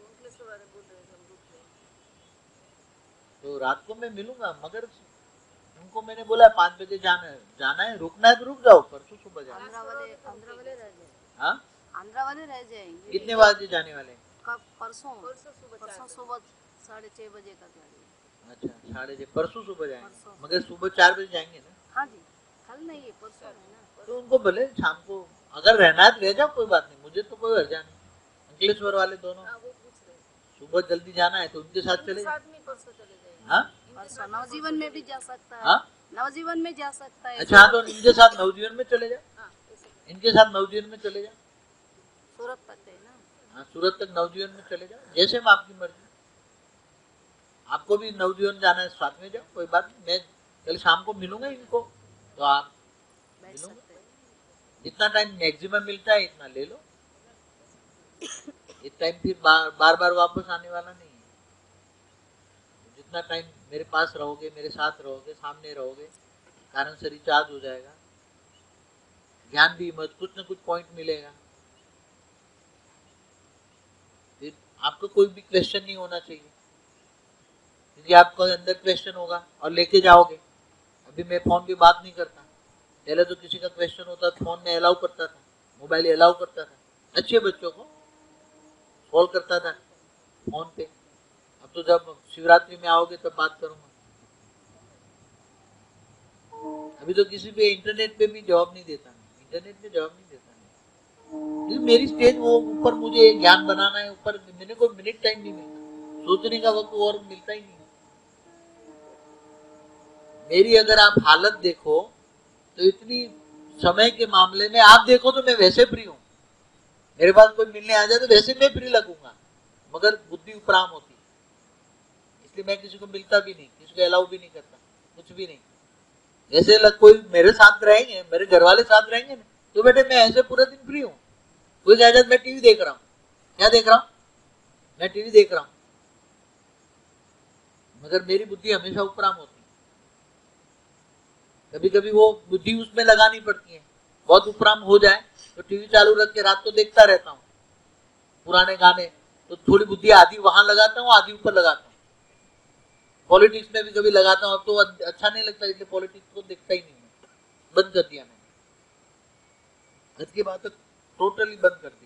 तो रात को मैं मिलूंगा, मगर उनको मैंने बोला 5 बजे जाना है, रुकना है तो रुक जाओ, परसों सुबह जाना। आंध्रा वाले रह जाएंगे, हाँ, आंध्रा वाले रह जाएंगे। कितने बजे जाने वाले हैं? परसों सुबह 6:30 बजे का गाड़ी। अच्छा, 6:30, परसों सुबह जाएंगे, परसों। मगर सुबह 4 बजे जाएंगे ना। हाँ जी, कल नहीं है, परसों है ना। तो उनको बोले शाम को अगर रहना है तो रह जाओ, कोई बात नहीं, मुझे तो कोई हर्जा नहीं। अंकलेश्वर वाले दोनों सुबह जल्दी जाना है तो उनके साथ चले जाओ। हाँ, परसों नवजीवन में भी जा सकता है। हाँ? नवजीवन में जा सकता है। अच्छा, तो इनके साथ नवजीवन में चले जाओ, इनके साथ नवजीवन में चले जाओ, सूरत तक है ना। हाँ, सूरत तक नवजीवन में चले जाओ, जैसे में आपकी मर्जी। आपको भी नवजीवन जाना है, साथ में जाओ, कोई बात नहीं, मैं कल शाम को मिलूंगा इनको, तो आप मिलूंगा, जितना टाइम मैक्सिमम मिलता है इतना ले लो, इस टाइम फिर बार बार वापस आने वाला नहीं है। जितना टाइम मेरे पास रहोगे, मेरे साथ रहोगे, सामने रहोगे, कारण से रिचार्ज हो जाएगा, ज्ञान भी मत, कुछ न कुछ पॉइंट मिलेगा, फिर आपको कोई भी क्वेश्चन नहीं होना चाहिए। यदि आपको अंदर क्वेश्चन होगा और लेके जाओगे, अभी मैं फोन पे बात नहीं करता, पहले तो किसी का क्वेश्चन होता तो फोन में अलाउ करता था, मोबाइल अलाउ करता था, अच्छे बच्चों को कॉल करता था, फोन पे। अब तो जब शिवरात्रि में आओगे तब बात करूंगा। अभी तो किसी पे इंटरनेट पे भी जवाब नहीं देता, इंटरनेट पे जवाब नहीं देता। मेरी स्टेज वो ऊपर मुझे ज्ञान बनाना है, ऊपर मैंने कोई मिनट टाइम नहीं मिलता, सोचने का वक्त और मिलता ही नहीं। मेरी अगर आप हालत देखो तो इतनी समय के मामले में आप देखो तो मैं वैसे फ्री हूँ, मेरे पास कोई मिलने आ जाए तो वैसे मैं फ्री लगूंगा, मगर बुद्धि उपराम होती है, इसलिए मैं किसी को मिलता भी नहीं, किसी को अलाउ भी नहीं करता, कुछ भी नहीं। जैसे कोई मेरे साथ रहेंगे, मेरे घर वाले साथ रहेंगे ना, तो बेटे मैं ऐसे पूरा दिन फ्री हूँ। कोई कहेगा मैं टीवी देख रहा हूँ, क्या देख रहा हूँ, मैं टीवी देख रहा हूँ, मगर मेरी बुद्धि हमेशा उपराम होती है। कभी कभी वो बुद्धि उसमें लगानी पड़ती है, बहुत उपराम हो जाए तो टीवी चालू रख के रात को देखता रहता हूँ पुराने गाने, तो थोड़ी बुद्धि आधी वहां लगाता हूँ, आधी ऊपर लगाता हूँ। पॉलिटिक्स में भी कभी लगाता हूँ, अब तो अच्छा नहीं लगता, इसलिए पॉलिटिक्स को देखता ही नहीं, बंद कर दिया मैंने, इसकी बात टोटली बंद कर दी।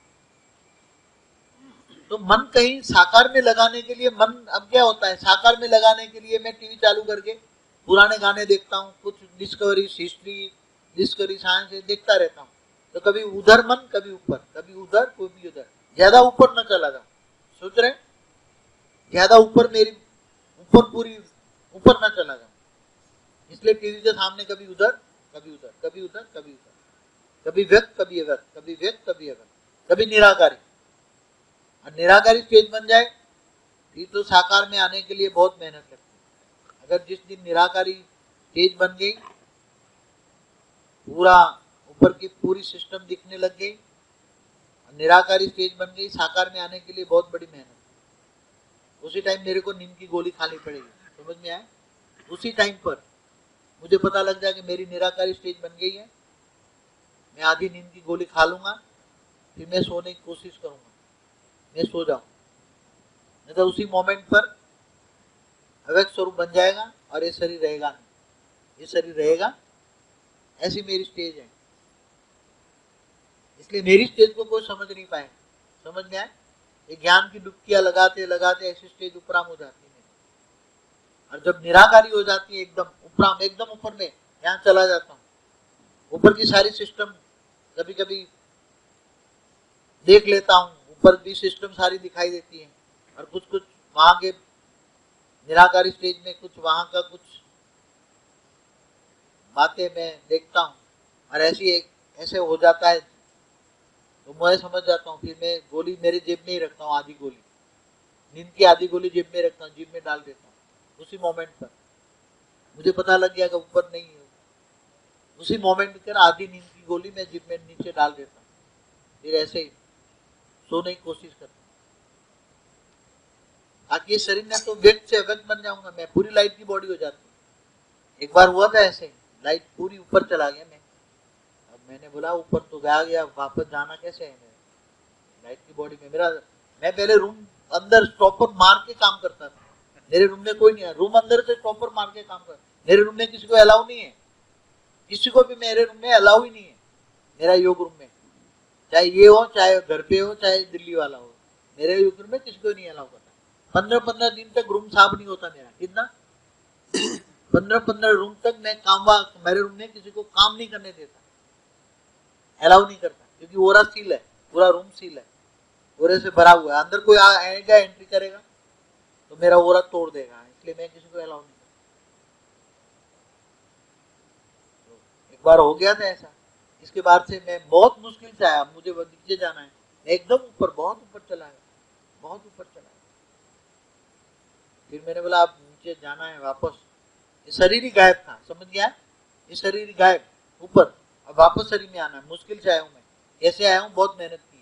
तो मन कहीं साकार में लगाने के लिए, मन अब क्या होता है, साकार में लगाने के लिए मैं टीवी चालू करके पुराने गाने देखता हूँ, कुछ डिस्कवरी हिस्ट्री, डिस्कवरी साइंस देखता रहता हूँ। तो कभी उधर मन, कभी ऊपर, कभी उधर, कभी उधर, ज्यादा ऊपर न चला जाऊं, सोच रहे ज्यादा ऊपर, मेरी ऊपर पूरी ऊपर न चला जाऊं, इसलिए टीवी के सामने कभी उधर, कभी उधर, कभी उधर, कभी उधर, कभी व्यक्त, कभी अव्यक्त, कभी व्यक्त, कभी अव्यक्त, कभी निराकारी। और निराकारी स्टेज बन जाए फिर तो साकार में आने के लिए बहुत मेहनत लगती है। अगर जिस दिन निराकारी स्टेज बन गई, पूरा ऊपर की पूरी सिस्टम दिखने लग गई, निराकारी स्टेज बन गई, साकार में आने के लिए बहुत बड़ी मेहनत, उसी टाइम मेरे को नींद की गोली खानी पड़ेगी, समझ में आया। उसी टाइम पर मुझे पता लग जाए कि मेरी निराकारी स्टेज बन गई है, मैं आधी नींद की गोली खा लूंगा, फिर मैं सोने की कोशिश करूंगा, मैं सो जाऊं, नहीं तो उसी मोमेंट पर अव्यक्त स्वरूप बन जाएगा और ये शरीर रहेगा नहीं, ये शरीर रहेगा, ऐसी मेरी स्टेज है। इसलिए मेरी स्टेज को कोई समझ नहीं पाए, समझ में आए, ये ज्ञान की डुबकियां लगाते लगाते ऐसी स्टेज उपराम हो जाती है, और जब निराकारी हो जाती है एकदम उपराम, एकदम ऊपर में यहाँ चला जाता हूँ, ऊपर की सारी सिस्टम कभी कभी देख लेता हूँ, ऊपर की सिस्टम सारी दिखाई देती है, और कुछ कुछ वहां के निराकारी स्टेज में कुछ वहां का कुछ बातें मैं देखता हूँ, और ऐसे हो जाता है तो मैं समझ जाता हूँ, फिर मैं गोली मेरे जेब में ही रखता हूँ, आधी गोली, नींद की आधी गोली जेब में रखता हूँ, जेब में डाल देता हूँ। उसी मोमेंट पर मुझे पता लग गया कि ऊपर नहीं है, उसी मोमेंट पर आधी नींद की गोली मैं जेब में नीचे डाल देता हूँ, फिर ऐसे ही सोने की कोशिश करता हूँ, ताकि शरीर में तो व्यक्त से अव्यक्त बन जाऊंगा मैं, पूरी लाइट की बॉडी हो जाती है। एक बार हुआ था ऐसे, लाइट पूरी ऊपर चला गया, मैंने बोला ऊपर तो गया, वापस जाना कैसे है, लाइट की बॉडी में मेरा, मैं पहले रूम अंदर स्टॉपर मार के काम करता था, मेरे रूम में कोई नहीं है, रूम अंदर से स्टॉपर मार के काम कर, मेरे रूम में किसी को अलाउ नहीं है, किसी को भी मेरे रूम में अलाउ ही नहीं है, मेरा योग रूम में, चाहे ये हो, चाहे घर पे हो, चाहे दिल्ली वाला हो, मेरे योग रूम में किसी को नहीं अलाउ करता। 15-15 दिन तक रूम साफ नहीं होता मेरा, कितना 15-15 रूम तक मैं मेरे रूम में किसी को काम नहीं करने देता, अलाउ नहीं करता, क्योंकि ओरा सील है, पूरा रूम सील है, ओरे से भरा हुआ है, अंदर कोई आएगा एंट्री करेगा तो मेरा ओरा तोड़ देगा, इसलिए मैं किसी को अलाउ नहीं करता। तो एक बार हो गया था ऐसा, इसके बाद से मैं बहुत मुश्किल से आया, मुझे नीचे जाना है, एकदम ऊपर, बहुत ऊपर चला गया, बहुत ऊपर चला गया, फिर मैंने बोला अब नीचे जाना है वापस, ये शरीर ही गायब था, समझ गया, ये शरीर ही गायब ऊपर, अब वापस शरीर में आना है, मुश्किल से आया हूं मैं, कैसे आया हूं, बहुत मेहनत की है।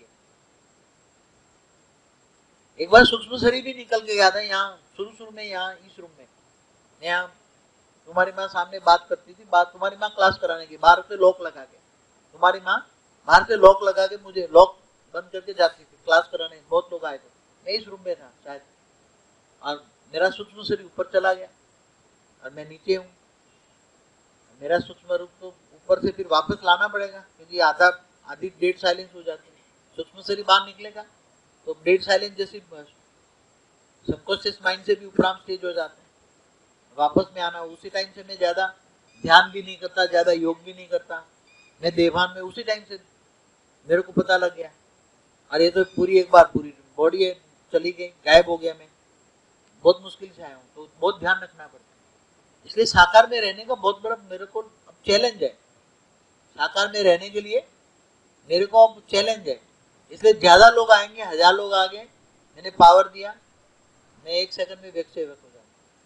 एक बार सूक्ष्म शरीर भी निकल के गया था, यहाँ शुरू में, यहाँ इस रूम में, यहाँ तुम्हारी माँ सामने बात करती थी, बात तुम्हारी माँ क्लास कराने की, बाहर से लॉक लगा के, तुम्हारी माँ बाहर से लॉक लगा के मुझे लॉक बंद करके जाती थी क्लास कराने, बहुत लोग आए थे, मैं इस रूम में था शायद, और मेरा सूक्ष्म शरीर ऊपर चला गया और मैं नीचे हूँ, मेरा सूक्ष्म रूप तो ऊपर से फिर वापस लाना पड़ेगा, क्योंकि आधी डेड साइलेंस हो जाती है, सूक्ष्म शरीर बाहर निकलेगा तो डेड साइलेंस जैसी सबकॉन्शियस माइंड से भी उपराम स्टेज हो जाता है, वापस में आना। उसी टाइम से मैं ज्यादा ध्यान भी नहीं करता, ज्यादा योग भी नहीं करता, मैं देवान में उसी टाइम से मेरे को पता लग गया, अरे ये तो पूरी एक बार पूरी बॉडी है चली गई, गायब हो गया, मैं बहुत मुश्किल से आया हूँ। तो बहुत ध्यान रखना पड़ता है। इसलिए साकार में रहने का बहुत बड़ा मेरे को चैलेंज है, साकार में रहने के लिए मेरे को अब चैलेंज है। इसलिए ज्यादा लोग आएंगे, 1000 लोग आ गए, मैंने पावर दिया, मैं 1 सेकंड में व्यक्त सेवक हो जाऊंगा।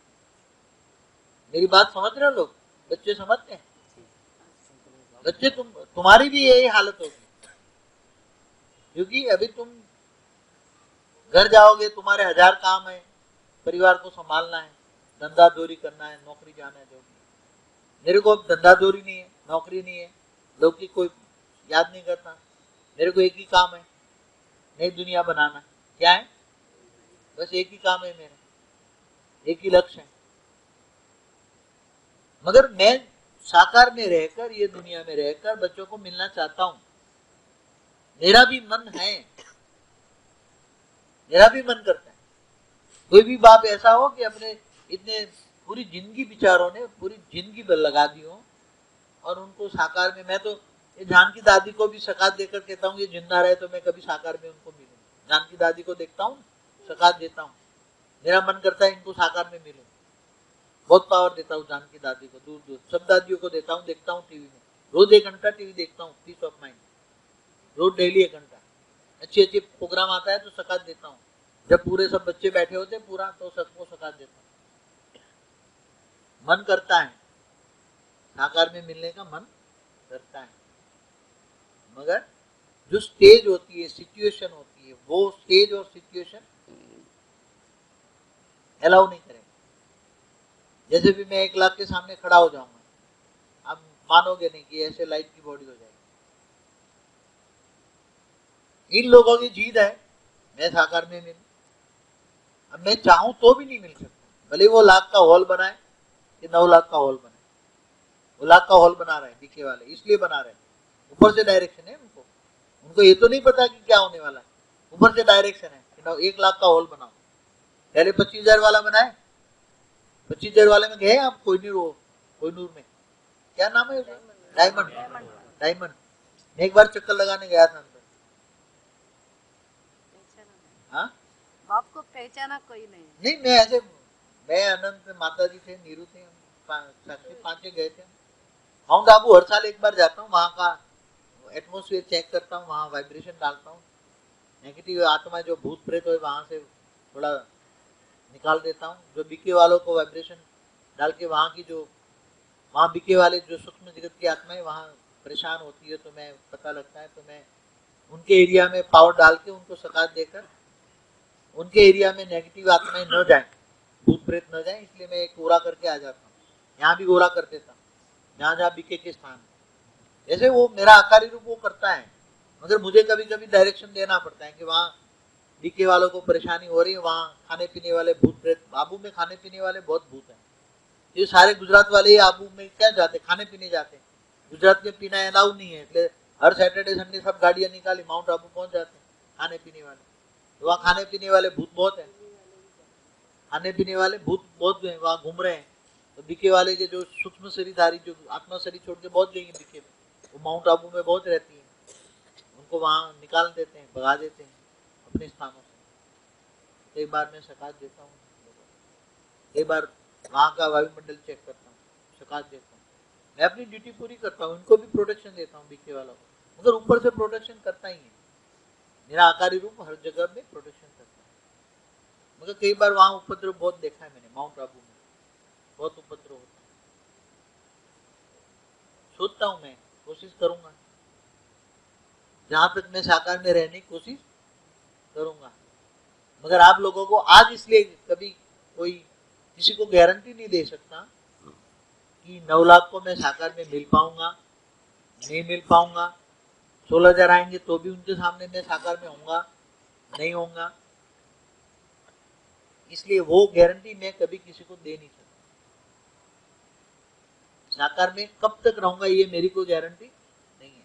मेरी बात समझ रहे हो लोग? बच्चे समझते हैं? बच्चे तुम्हारी भी यही हालत होगी, क्योंकि अभी तुम घर जाओगे, तुम्हारे 1000 काम है, परिवार को संभालना है, धंधा दोरी करना है, नौकरी जाना है, जो भी। मेरे को अब धंधा दोरी नहीं है, नौकरी नहीं है, लौकिक कोई याद नहीं करता, मेरे को एक ही काम है, नई दुनिया बनाना। क्या है? बस एक ही काम है मेरा, एक ही लक्ष्य है। मगर मैं साकार में रहकर, ये दुनिया में रहकर बच्चों को मिलना चाहता हूं। मेरा भी मन है, मेरा भी मन करता है। कोई भी बाप ऐसा हो कि अपने इतने पूरी जिंदगी विचारों ने पूरी जिंदगी लगा दी हो और उनको साकार में, मैं तो ये जानकी दादी को भी सकात देकर कहता हूँ ये जिंदा रहे तो मैं कभी साकार में उनको मिलूं। जानकी दादी को देखता हूँ, सकात देता हूँ, मेरा मन करता है इनको साकार में मिलूं। बहुत पावर देता हूँ जानकी दादी को, दूर दूर सब दादियों को देता हूँ, देखता हूँ टीवी में, रोज 1 घंटा टीवी देखता हूँ, पीस ऑफ माइंड, रोज डेली 1 घंटा अच्छे अच्छे प्रोग्राम आता है तो सकात देता हूँ। जब पूरे सब बच्चे बैठे होते पूरा, तो सबको सकात देता हूँ। मन करता है, साकार में मिलने का मन करता है, मगर जो स्टेज होती है, सिचुएशन होती है, वो स्टेज और सिचुएशन अलाउ नहीं करेंगे। जैसे भी मैं 1 लाख के सामने खड़ा हो जाऊंगा, आप मानोगे नहीं कि ऐसे लाइट की बॉडी हो जाएगी। इन लोगों की जीत है मैं साकार में मिलूं। अब मैं चाहूं तो भी नहीं मिल सकता, भले वो 1 लाख का हॉल बनाए कि 9 लाख का हॉल बनाए। वो 1 लाख का हॉल बना रहे हैं बीके वाले, इसलिए बना रहे हैं, ऊपर से डायरेक्शन है उनको। उनको ये तो नहीं पता कि क्या होने वाला है, ऊपर से डायरेक्शन है कि 1 लाख का हॉल बनाओ। पहले 25,000 वाला बनाए, 25,000 वाले में गए आप कोहिनूर में, क्या नाम है? डायमंड। मैं एक बार चक्कर लगाने गया था अंदर। हाँ, बाप को पहचाना कोई नहीं। नहीं मैं ऐसे, मैं अनंत, माता जी थे, नीरू थे, साक्षी 5 गए थे। माउंट आबू हर साल 1 बार जाता हूँ, वहाँ का एटमोसफियर चेक करता हूँ, वहाँ वाइब्रेशन डालता हूँ, नेगेटिव आत्मा जो भूत प्रेत हो वहाँ से थोड़ा निकाल देता हूँ। जो बीके वालों को वाइब्रेशन डाल के वहाँ की जो, वहाँ बीके वाले जो सूक्ष्म जगत की आत्माएं वहाँ परेशान होती है, तो मैं पता लगता है, तो मैं उनके एरिया में पावर डाल के उनको सकात देकर उनके एरिया में नेगेटिव आत्माएं न जाए, भूत प्रेत न जाए, इसलिए मैं एक गोरा करके आ जाता हूँ। यहाँ भी गोरा कर देता हूँ जहाँ जहाँ बीके के स्थान। जैसे वो मेरा आकारी रूप वो करता है, मगर मुझे कभी कभी डायरेक्शन देना पड़ता है कि वहाँ बीके वालों को परेशानी हो रही है, वहाँ खाने पीने वाले भूत प्रेत, आबू में खाने पीने वाले बहुत भूत हैं। ये सारे गुजरात वाले ही आबू में क्या जाते, खाने पीने जाते हैं। गुजरात में पीना अलाउ नहीं है, इसलिए हर सैटरडे संडे सब गाड़ियां निकाली माउंट आबू पहुंच जाते हैं खाने पीने वाले। तो वहाँ खाने पीने वाले भूत बहुत है, खाने पीने वाले भूत बहुत हैं, वहाँ घूम रहे हैं। तो बीके वाले के जो सूक्ष्म शरीरधारी, जो आत्मा शरीर छोड़ के बहुत गई है बीके में, वो माउंट आबू में बहुत रहती है, उनको वहाँ निकाल देते हैं, भगा देते हैं अपने स्थानों से। कई बार मैं सकात देता हूँ, कई बार वहाँ का वायुमंडल चेक करता हूँ, सकात देता हूँ, मैं अपनी ड्यूटी पूरी करता हूँ, इनको भी प्रोटेक्शन देता हूँ बीके वालों को, मगर ऊपर से प्रोटेक्शन करता ही है। मेरा आकारी रूप हर जगह में प्रोटेक्शन करता है, मगर कई बार वहाँ उपद्रव बहुत देखा है मैंने, माउंट आबू में बहुत उपद्रव होता है। सोचता हूँ मैं कोशिश करूंगा, जहां तक मैं साकार में रहने की कोशिश करूंगा, मगर आप लोगों को आज इसलिए कभी कोई किसी को गारंटी नहीं दे सकता कि 9 लाख को मैं साकार में मिल पाऊंगा, नहीं मिल पाऊंगा। 16,000 आएंगे तो भी उनके सामने मैं साकार में होऊंगा, नहीं होऊंगा। इसलिए वो गारंटी मैं कभी किसी को दे नहीं सकता। साकार में कब तक रहूंगा ये मेरी कोई गारंटी नहीं है।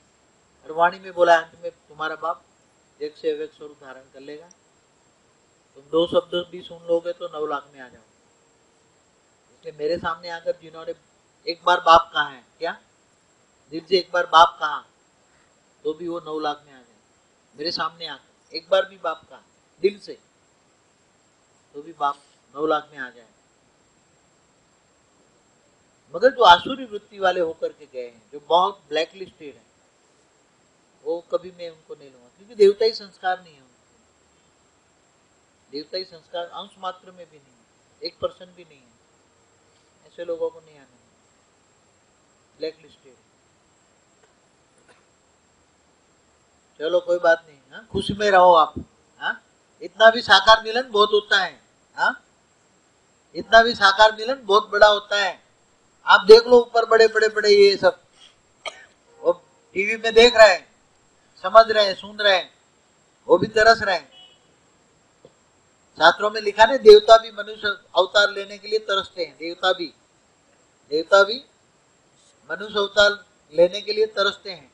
और वाणी में बोला अंत में तुम्हारा बाप एक से एक स्वरूप धारण कर लेगा, तुम 2 शब्द भी सुन लोगे तो 9 लाख में आ जाओ। इसलिए मेरे सामने आकर जिन्होंने एक बार बाप कहा है, क्या दिल से एक बार बाप कहा, तो भी वो 9 लाख में आ जाए। मेरे सामने आकर एक बार भी बाप कहा दिल से, तो भी बाप 9 लाख में आ जाए। मगर जो आसुरी वृत्ति वाले होकर के गए हैं, जो बहुत ब्लैक लिस्टेड है, वो कभी मैं उनको नहीं लूंगा, क्योंकि देवताई संस्कार नहीं है उनके। देवताई संस्कार अंश मात्र में भी नहीं है, 1% भी नहीं है। ऐसे लोगों को नहीं आना, ब्लैक लिस्टेड। चलो कोई बात नहीं, हाँ खुशी में रहो आप। हाँ इतना भी साकार मिलन बहुत होता है। हाँ इतना भी साकार मिलन बहुत बड़ा होता है। आप देख लो ऊपर बड़े बड़े बड़े ये सब, वो टीवी में देख रहे हैं, समझ रहे हैं, सुन रहे हैं, वो भी तरस रहे हैं। शास्त्रों में लिखा है देवता भी मनुष्य अवतार लेने के लिए तरसते हैं। देवता भी मनुष्य अवतार लेने के लिए तरसते हैं।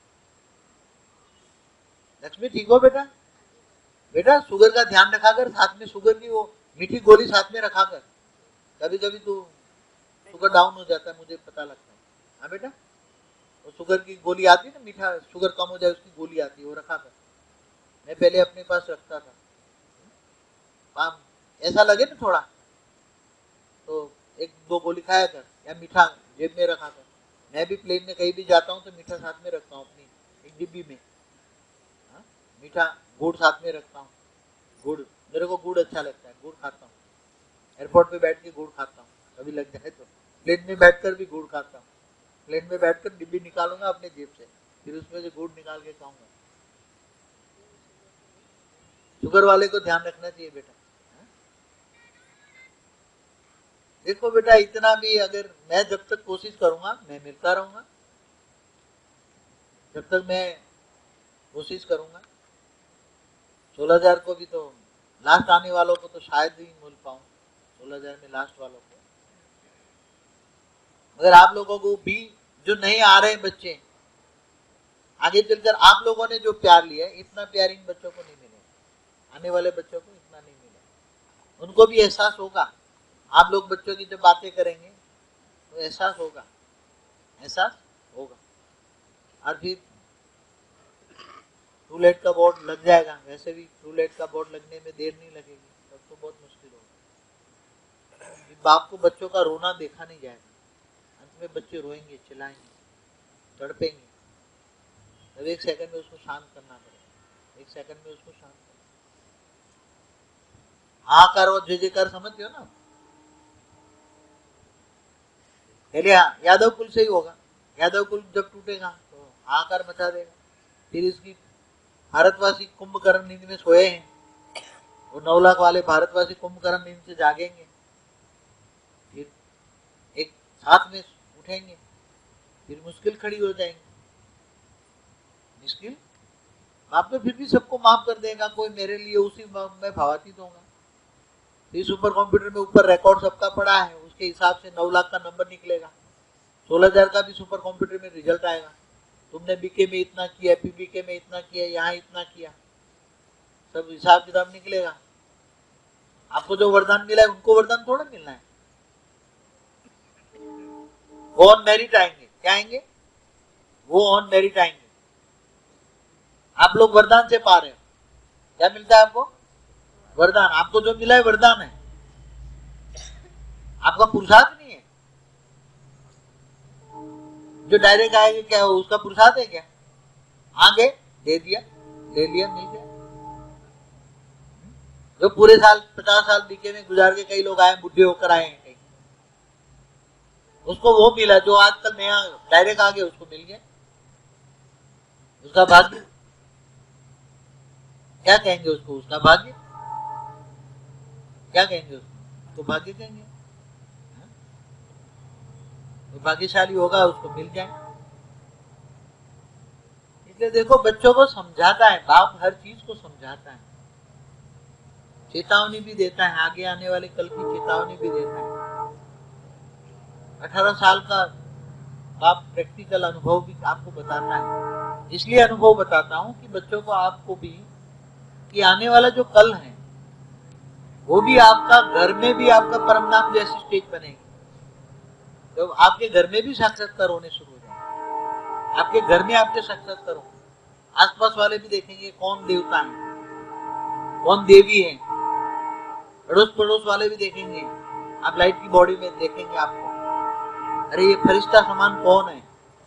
लक्ष्मी ठीक हो बेटा? बेटा शुगर का ध्यान रखा कर, साथ में शुगर की वो मीठी गोली साथ में रखा कर। कभी कभी तू शुगर डाउन हो जाता है, मुझे पता लगता है। हाँ बेटा, वो शुगर की गोली आती है ना, मीठा शुगर कम हो जाए उसकी गोली आती है, वो रखा कर। मैं पहले अपने पास रखता था। ऐसा लगे ना थोड़ा तो 1-2 गोली खाया कर, या मीठा जेब में रखा कर। मैं भी प्लेन में कहीं भी जाता हूँ तो मीठा साथ में रखता हूँ अपनी एक डिब्बी में। हाँ? मीठा गुड़ साथ में रखता हूँ। गुड़, मेरे को गुड़ अच्छा लगता है, गुड़ खाता हूँ। एयरपोर्ट पे बैठ के गुड़ खाता हूँ, कभी लग जाए तो। प्लेन में बैठकर भी गुड़ खाता हूँ। प्लेन में बैठकर डिब्बी निकालूंगा अपने जेब से, फिर उसमें से गुड़ निकाल के खाऊंगा। शुगर वाले को ध्यान रखना चाहिए बेटा। देखो बेटा, इतना भी अगर मैं जब तक कोशिश करूंगा, मैं मिलता रहूंगा। जब तक मैं कोशिश करूंगा, 16,000 को भी तो लास्ट आने वालों को तो शायद ही मिल पाऊं, 16,000 में लास्ट वालों को। मगर आप लोगों को भी जो नहीं आ रहे बच्चे, आगे चलकर आप लोगों ने जो प्यार लिया है, इतना प्यार इन बच्चों को नहीं मिलेगा। आने वाले बच्चों को इतना नहीं मिलेगा। उनको भी एहसास होगा। आप लोग बच्चों की जब बातें करेंगे तो एहसास होगा, और फिर ट्रूलेट का बोर्ड लग जाएगा। वैसे भी ट्रूलेट का बोर्ड लगने में देर नहीं लगेगी, तब तो बहुत मुश्किल होगा। बाप को बच्चों का रोना देखा नहीं जाएगा। अंत में बच्चे रोएंगे, चिल्लाएंगे, तड़पेंगे, तब 1 सेकंड में उसको शांत करना पड़ेगा। 1 सेकंड में उसको शांत करना। हाहाकार और जय जयकार समझते हो ना? पहले यादव कुल से ही होगा। यादव कुल जब टूटेगा तो हाहाकार मचा देगा। फिर इसकी भारतवासी कुंभकर्ण नींद में सोए हैं, वो 9 लाख वाले भारतवासी कुंभकर्ण नींद से जागेंगे, फिर एक साथ में उठेंगे, फिर मुश्किल खड़ी हो जाएंगी। मुश्किल बाप तो फिर भी सबको माफ कर देगा। कोई मेरे लिए उसी में भावातीत होगा। फिर सुपर कंप्यूटर में ऊपर रिकॉर्ड सबका पड़ा है, उसके हिसाब से 9 लाख का नंबर निकलेगा। 16,000 का भी सुपर कंप्यूटर में रिजल्ट आएगा। तुमने बीके में इतना किया, पीबीके में इतना किया, यहाँ इतना किया, सब हिसाब किताब निकलेगा। आपको जो वरदान मिला है उनको वरदान थोड़ा मिलना है। वो ऑन मेरिट आएंगे। क्या आएंगे? वो ऑन मेरिट आएंगे। आप लोग वरदान से पा रहे हो। क्या मिलता है आपको? वरदान। आपको जो मिला है वरदान है, आपका पुरुषार्थ नहीं है। जो डायरेक्ट आएगा क्या उसका पुरुषार्थ है क्या? आगे दे दिया, ले लिया, मिल गया। जो पूरे साल 50 साल बीके में गुजार के कई लोग आए, बुढ़े होकर आए हैं कहीं, उसको वो मिला। जो आजकल नया डायरेक्ट आ गया उसको मिल गया, उसका भाग्य। क्या कहेंगे उसको? उसका भाग्य। क्या कहेंगे उसको? भाग्य कहेंगे। तो भाग्यशाली होगा, उसको मिल जाए। इसलिए देखो, बच्चों को समझाता है बाप, हर चीज को समझाता है, चेतावनी भी देता है, आगे आने वाले कल की चेतावनी भी देता है। 18 साल का बाप प्रैक्टिकल अनुभव भी आपको बताता है। इसलिए अनुभव बताता हूं कि बच्चों को, आपको भी, कि आने वाला जो कल है वो भी आपका घर में भी आपका परम नाम जैसी स्टेज बनेगी। तो आपके घर में भी साक्षात्कार होने शुरू हो जाएंगे। आपके घर में आपके साक्षात्कार होंगे, आसपास वाले भी देखेंगे कौन देवता है, कौन देवी है। अड़ोस पड़ोस वाले भी देखेंगे, आप लाइट की बॉडी में देखेंगे आपको, अरे ये फरिश्ता समान कौन है,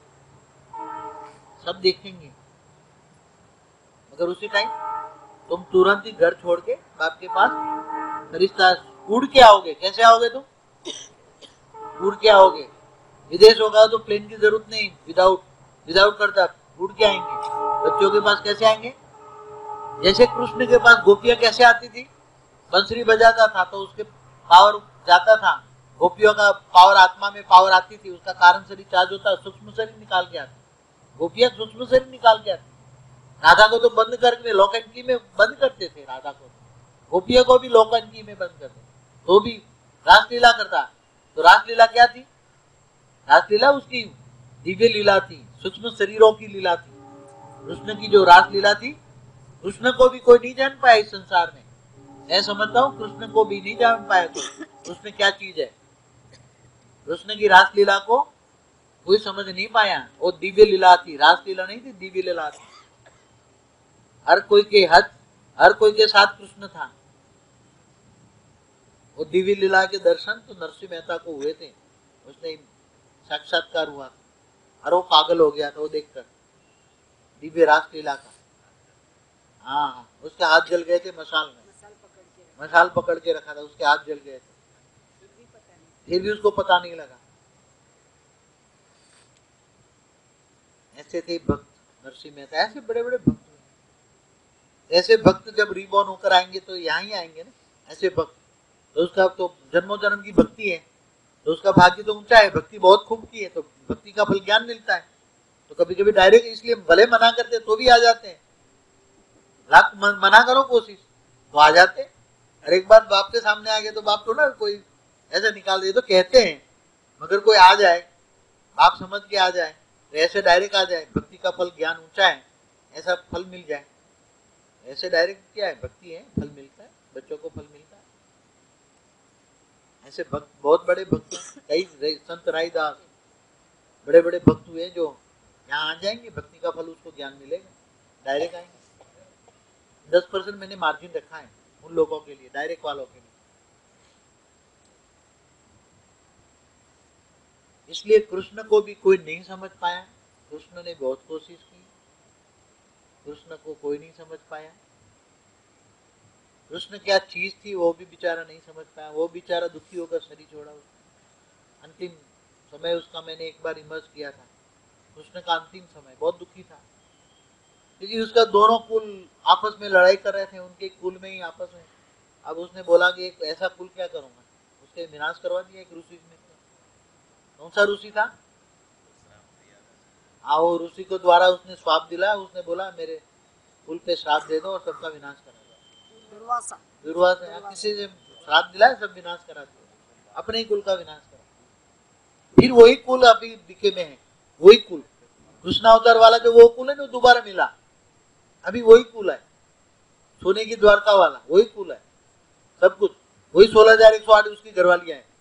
सब देखेंगे। मगर उसी टाइम तुम तुरंत ही घर छोड़ के बाप के पास फरिश्ता उड़ के आओगे। कैसे आओगे तुम? उड़ के आओगे। विदेश होगा तो प्लेन की जरूरत नहीं, विदाउट करता उड़ के आएंगे। बच्चों के पास कैसे आएंगे? जैसे कृष्ण के पास गोपियां कैसे आती थी, बंसुरी बजाता था तो उसके पावर जाता था, गोपियों का पावर, आत्मा में पावर आती थी, उसका कारण शरीर चार्ज होता, सूक्ष्म शरीर निकाल के आती, गोपियां सूक्ष्म शरीर निकाल के आती। राधा को तो बंद करके लॉक एंड की में बंद करते थे, राधा को, गोपियों को भी लॉक एंड की में बंद करते, तो भी रासलीला करता। तो रासलीला क्या थी? रासलीला उसकी दिव्य लीला थी, सूक्ष्म शरीरों की लीला थी। कृष्ण की जो रासलीला थी, कृष्ण को भी कोई नहीं जान पाया इस संसार में। मैं समझता हूँ कृष्ण को भी नहीं जान पाया तो कृष्ण क्या चीज है। कृष्ण की रासलीला को कोई समझ नहीं पाया। वो दिव्य लीला थी, रासलीला नहीं थी, दिव्य लीला थी। हर कोई के साथ कृष्ण था। वो दिव्य लीला के दर्शन तो नरसिंह मेहता को हुए थे, उसने साक्षात्कार हुआ और वो पागल हो गया था वो देखकर दिव्य रासलीला का। हाँ, उसके हाथ जल गए थे मशाल में, मशाल पकड़ के रखा था, उसके हाथ जल गए थे, फिर भी उसको पता नहीं लगा। ऐसे थे भक्त नरसिंह मेहता, ऐसे बड़े बड़े भक्त। ऐसे भक्त जब रिबॉर्न होकर आएंगे तो यहाँ ही आएंगे ना, ऐसे भक्त। तो उसका तो जन्मों जन्म की भक्ति है, तो उसका भाग्य तो ऊंचा है, भक्ति बहुत खूब की है, तो भक्ति का फल ज्ञान मिलता है। तो कभी कभी डायरेक्ट, इसलिए भले मना करते तो भी आ जाते हैं, लाख मना करो कोशिश तो आ जाते। हर एक बार बाप के सामने आ गए तो बाप तो ना कोई ऐसे निकाल दे, तो कहते हैं, मगर कोई आ जाए, बाप समझ के आ जाए, तो ऐसे डायरेक्ट आ जाए, भक्ति का फल ज्ञान ऊंचा है, ऐसा फल मिल जाए। ऐसे डायरेक्ट क्या है, भक्ति है, फल मिलता है, बच्चों को फल मिलता है। ऐसे भक्त बहुत बड़े भक्त, कई संत रायदास बड़े बड़े भक्त हुए जो यहाँ आ जाएंगे, भक्ति का फल उसको ज्ञान मिलेगा, डायरेक्ट आएंगे। 10% मैंने मार्जिन रखा है उन लोगों के लिए, डायरेक्ट वालों के लिए। इसलिए कृष्ण को भी कोई नहीं समझ पाया। कृष्ण ने बहुत कोशिश की, कृष्ण को कोई नहीं समझ पाया। कृष्ण क्या चीज थी वो भी बेचारा नहीं समझ पाया। वो बेचारा दुखी होकर शरीर छोड़ा। उसने अंतिम समय उसका मैंने एक बार इमर्ज किया था, कृष्ण का अंतिम समय बहुत दुखी था, क्योंकि उसका दोनों कुल आपस में लड़ाई कर रहे थे, उनके कुल में ही आपस में। अब उसने बोला कि एक ऐसा कुल क्या करूंगा, उसके विनाश करवा दिया एक ऋषि ने। कौन सा ऋषि था? हाँ, वो ऋषि को द्वारा उसने श्राप दिलाया। उसने बोला मेरे कुल पे श्राप दे दो और सबका विनाश करा दो। दुर्वासा किसी से श्राप दिलाया, सब विनाश करा दिया, अपने ही कुल का विनाश करा। फिर वही कुल अभी दिखे में है, वही कुल कृष्णावतार वाला जो वो कुल है ना, दोबारा मिला, अभी वही कुल है, सोने की द्वारका वाला वही कुल है, सब कुछ वही 16,108 उसकी घरवालियां हैं,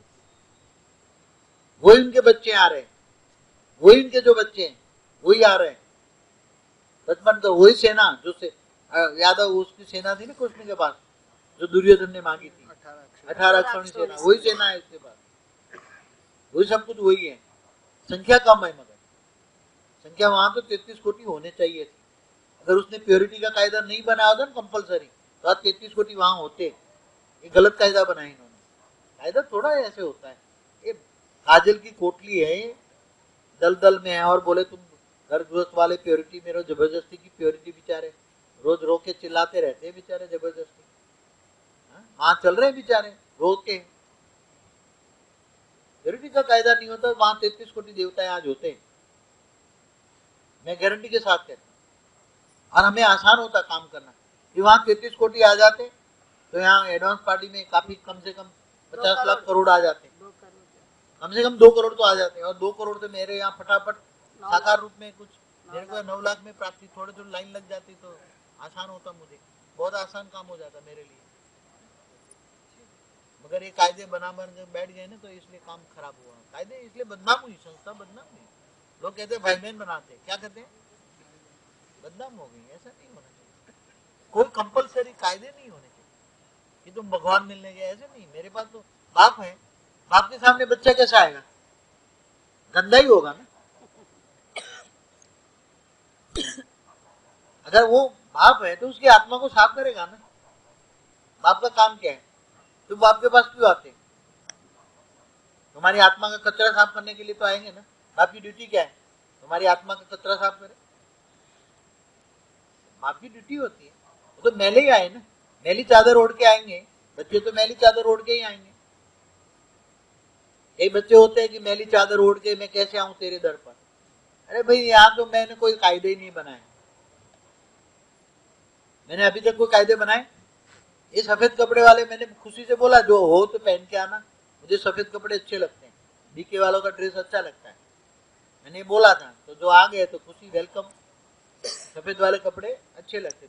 वही उनके बच्चे आ रहे हैं, वही उनके जो बच्चे हैं वही आ रहे हैं। बचपन तो वही सेना जो से यादव उसकी सेना थी ना कृष्ण के पास, जो दुर्योधन ने मांगी थी, 18 अक्षौणी सेना, वही सेना है इसके पास, वही सब कुछ वही है। संख्या कम है, मगर संख्या वहां तो 33 कोटि होने चाहिए थी। अगर उसने प्योरिटी का कायदा नहीं बनाया होता ना कंपलसरी, तो आज 33 कोटि वहां होते। ये गलत कायदा बनाया इन्होंने। कायदा थोड़ा ऐसे होता है, ये काजल की कोटली है, दल दल में है, और बोले तुम घर गृहस्थ वाले प्योरिटी में रहो, जबरदस्ती की प्योरिटी, बेचारे रोज रो के चिल्लाते रहते हैं बेचारे, जबरदस्ती वहां चल रहे हैं बेचारे रो के। प्योरिटी का कायदा नहीं होता, वहां 33 कोटि देवताएं आज होते हैं, मैं गारंटी के साथ कहता हूँ। और हमें आसान होता काम करना कि वहां 33 कोटि आ जाते तो यहाँ एडवांस पार्टी में काफी कम से कम 50 लाख करोड़ आ जाते, कम से कम 2 करोड़ तो आ जाते हैं। और 2 करोड़ तो मेरे यहाँ फटाफट साकार रूप में कुछ, मेरे को 9 लाख में प्राप्ति, थोड़ी थोड़ी लाइन लग जाती तो आसान होता, मुझे बहुत आसान काम हो जाता मेरे लिए। मगर ये कायदे बना बैठ गए ना, तो इसलिए काम खराब हुआ। कायदे इसलिए बदनाम हुई, संस्था बदनाम हुई। लोग कहते हैं भाई बहन बनाते, क्या कहते हैं, बदनाम हो गई। ऐसा नहीं होना चाहिए, कोई कंपलसरी कायदे नहीं होने चाहिए कि तुम भगवान मिलने गए, ऐसे नहीं। मेरे पास तो बाप है, बाप के सामने बच्चा कैसा आएगा, गंदा ही होगा ना। अगर वो बाप है तो उसकी आत्मा को साफ करेगा ना। बाप का काम क्या है, तुम बाप के पास क्यों आते, तुम्हारी आत्मा का कचरा साफ करने के लिए तो आएंगे ना। बाप की ड्यूटी क्या है, तुम्हारी आत्मा का कचरा साफ करे। बाप की ड्यूटी होती है, वो तो मैले ही आए ना, मैली चादर ओढ़ के आएंगे। बच्चे तो मैली चादर ओढ़ के ही आएंगे। कई बच्चे होते हैं कि मैली चादर ओढ़ के मैं कैसे आऊं तेरे दर पर। अरे भाई यहाँ तो मैंने कोई कायदे ही नहीं बनाए, मैंने अभी तक कोई कायदे बनाए। ये सफेद कपड़े वाले, मैंने खुशी से बोला जो हो तो पहन के आना, मुझे सफेद कपड़े अच्छे लगते हैं, बीके वालों का ड्रेस अच्छा लगता है, मैंने बोला था। तो जो आ गए तो खुशी, वेलकम, सफेद वाले कपड़े अच्छे लगते।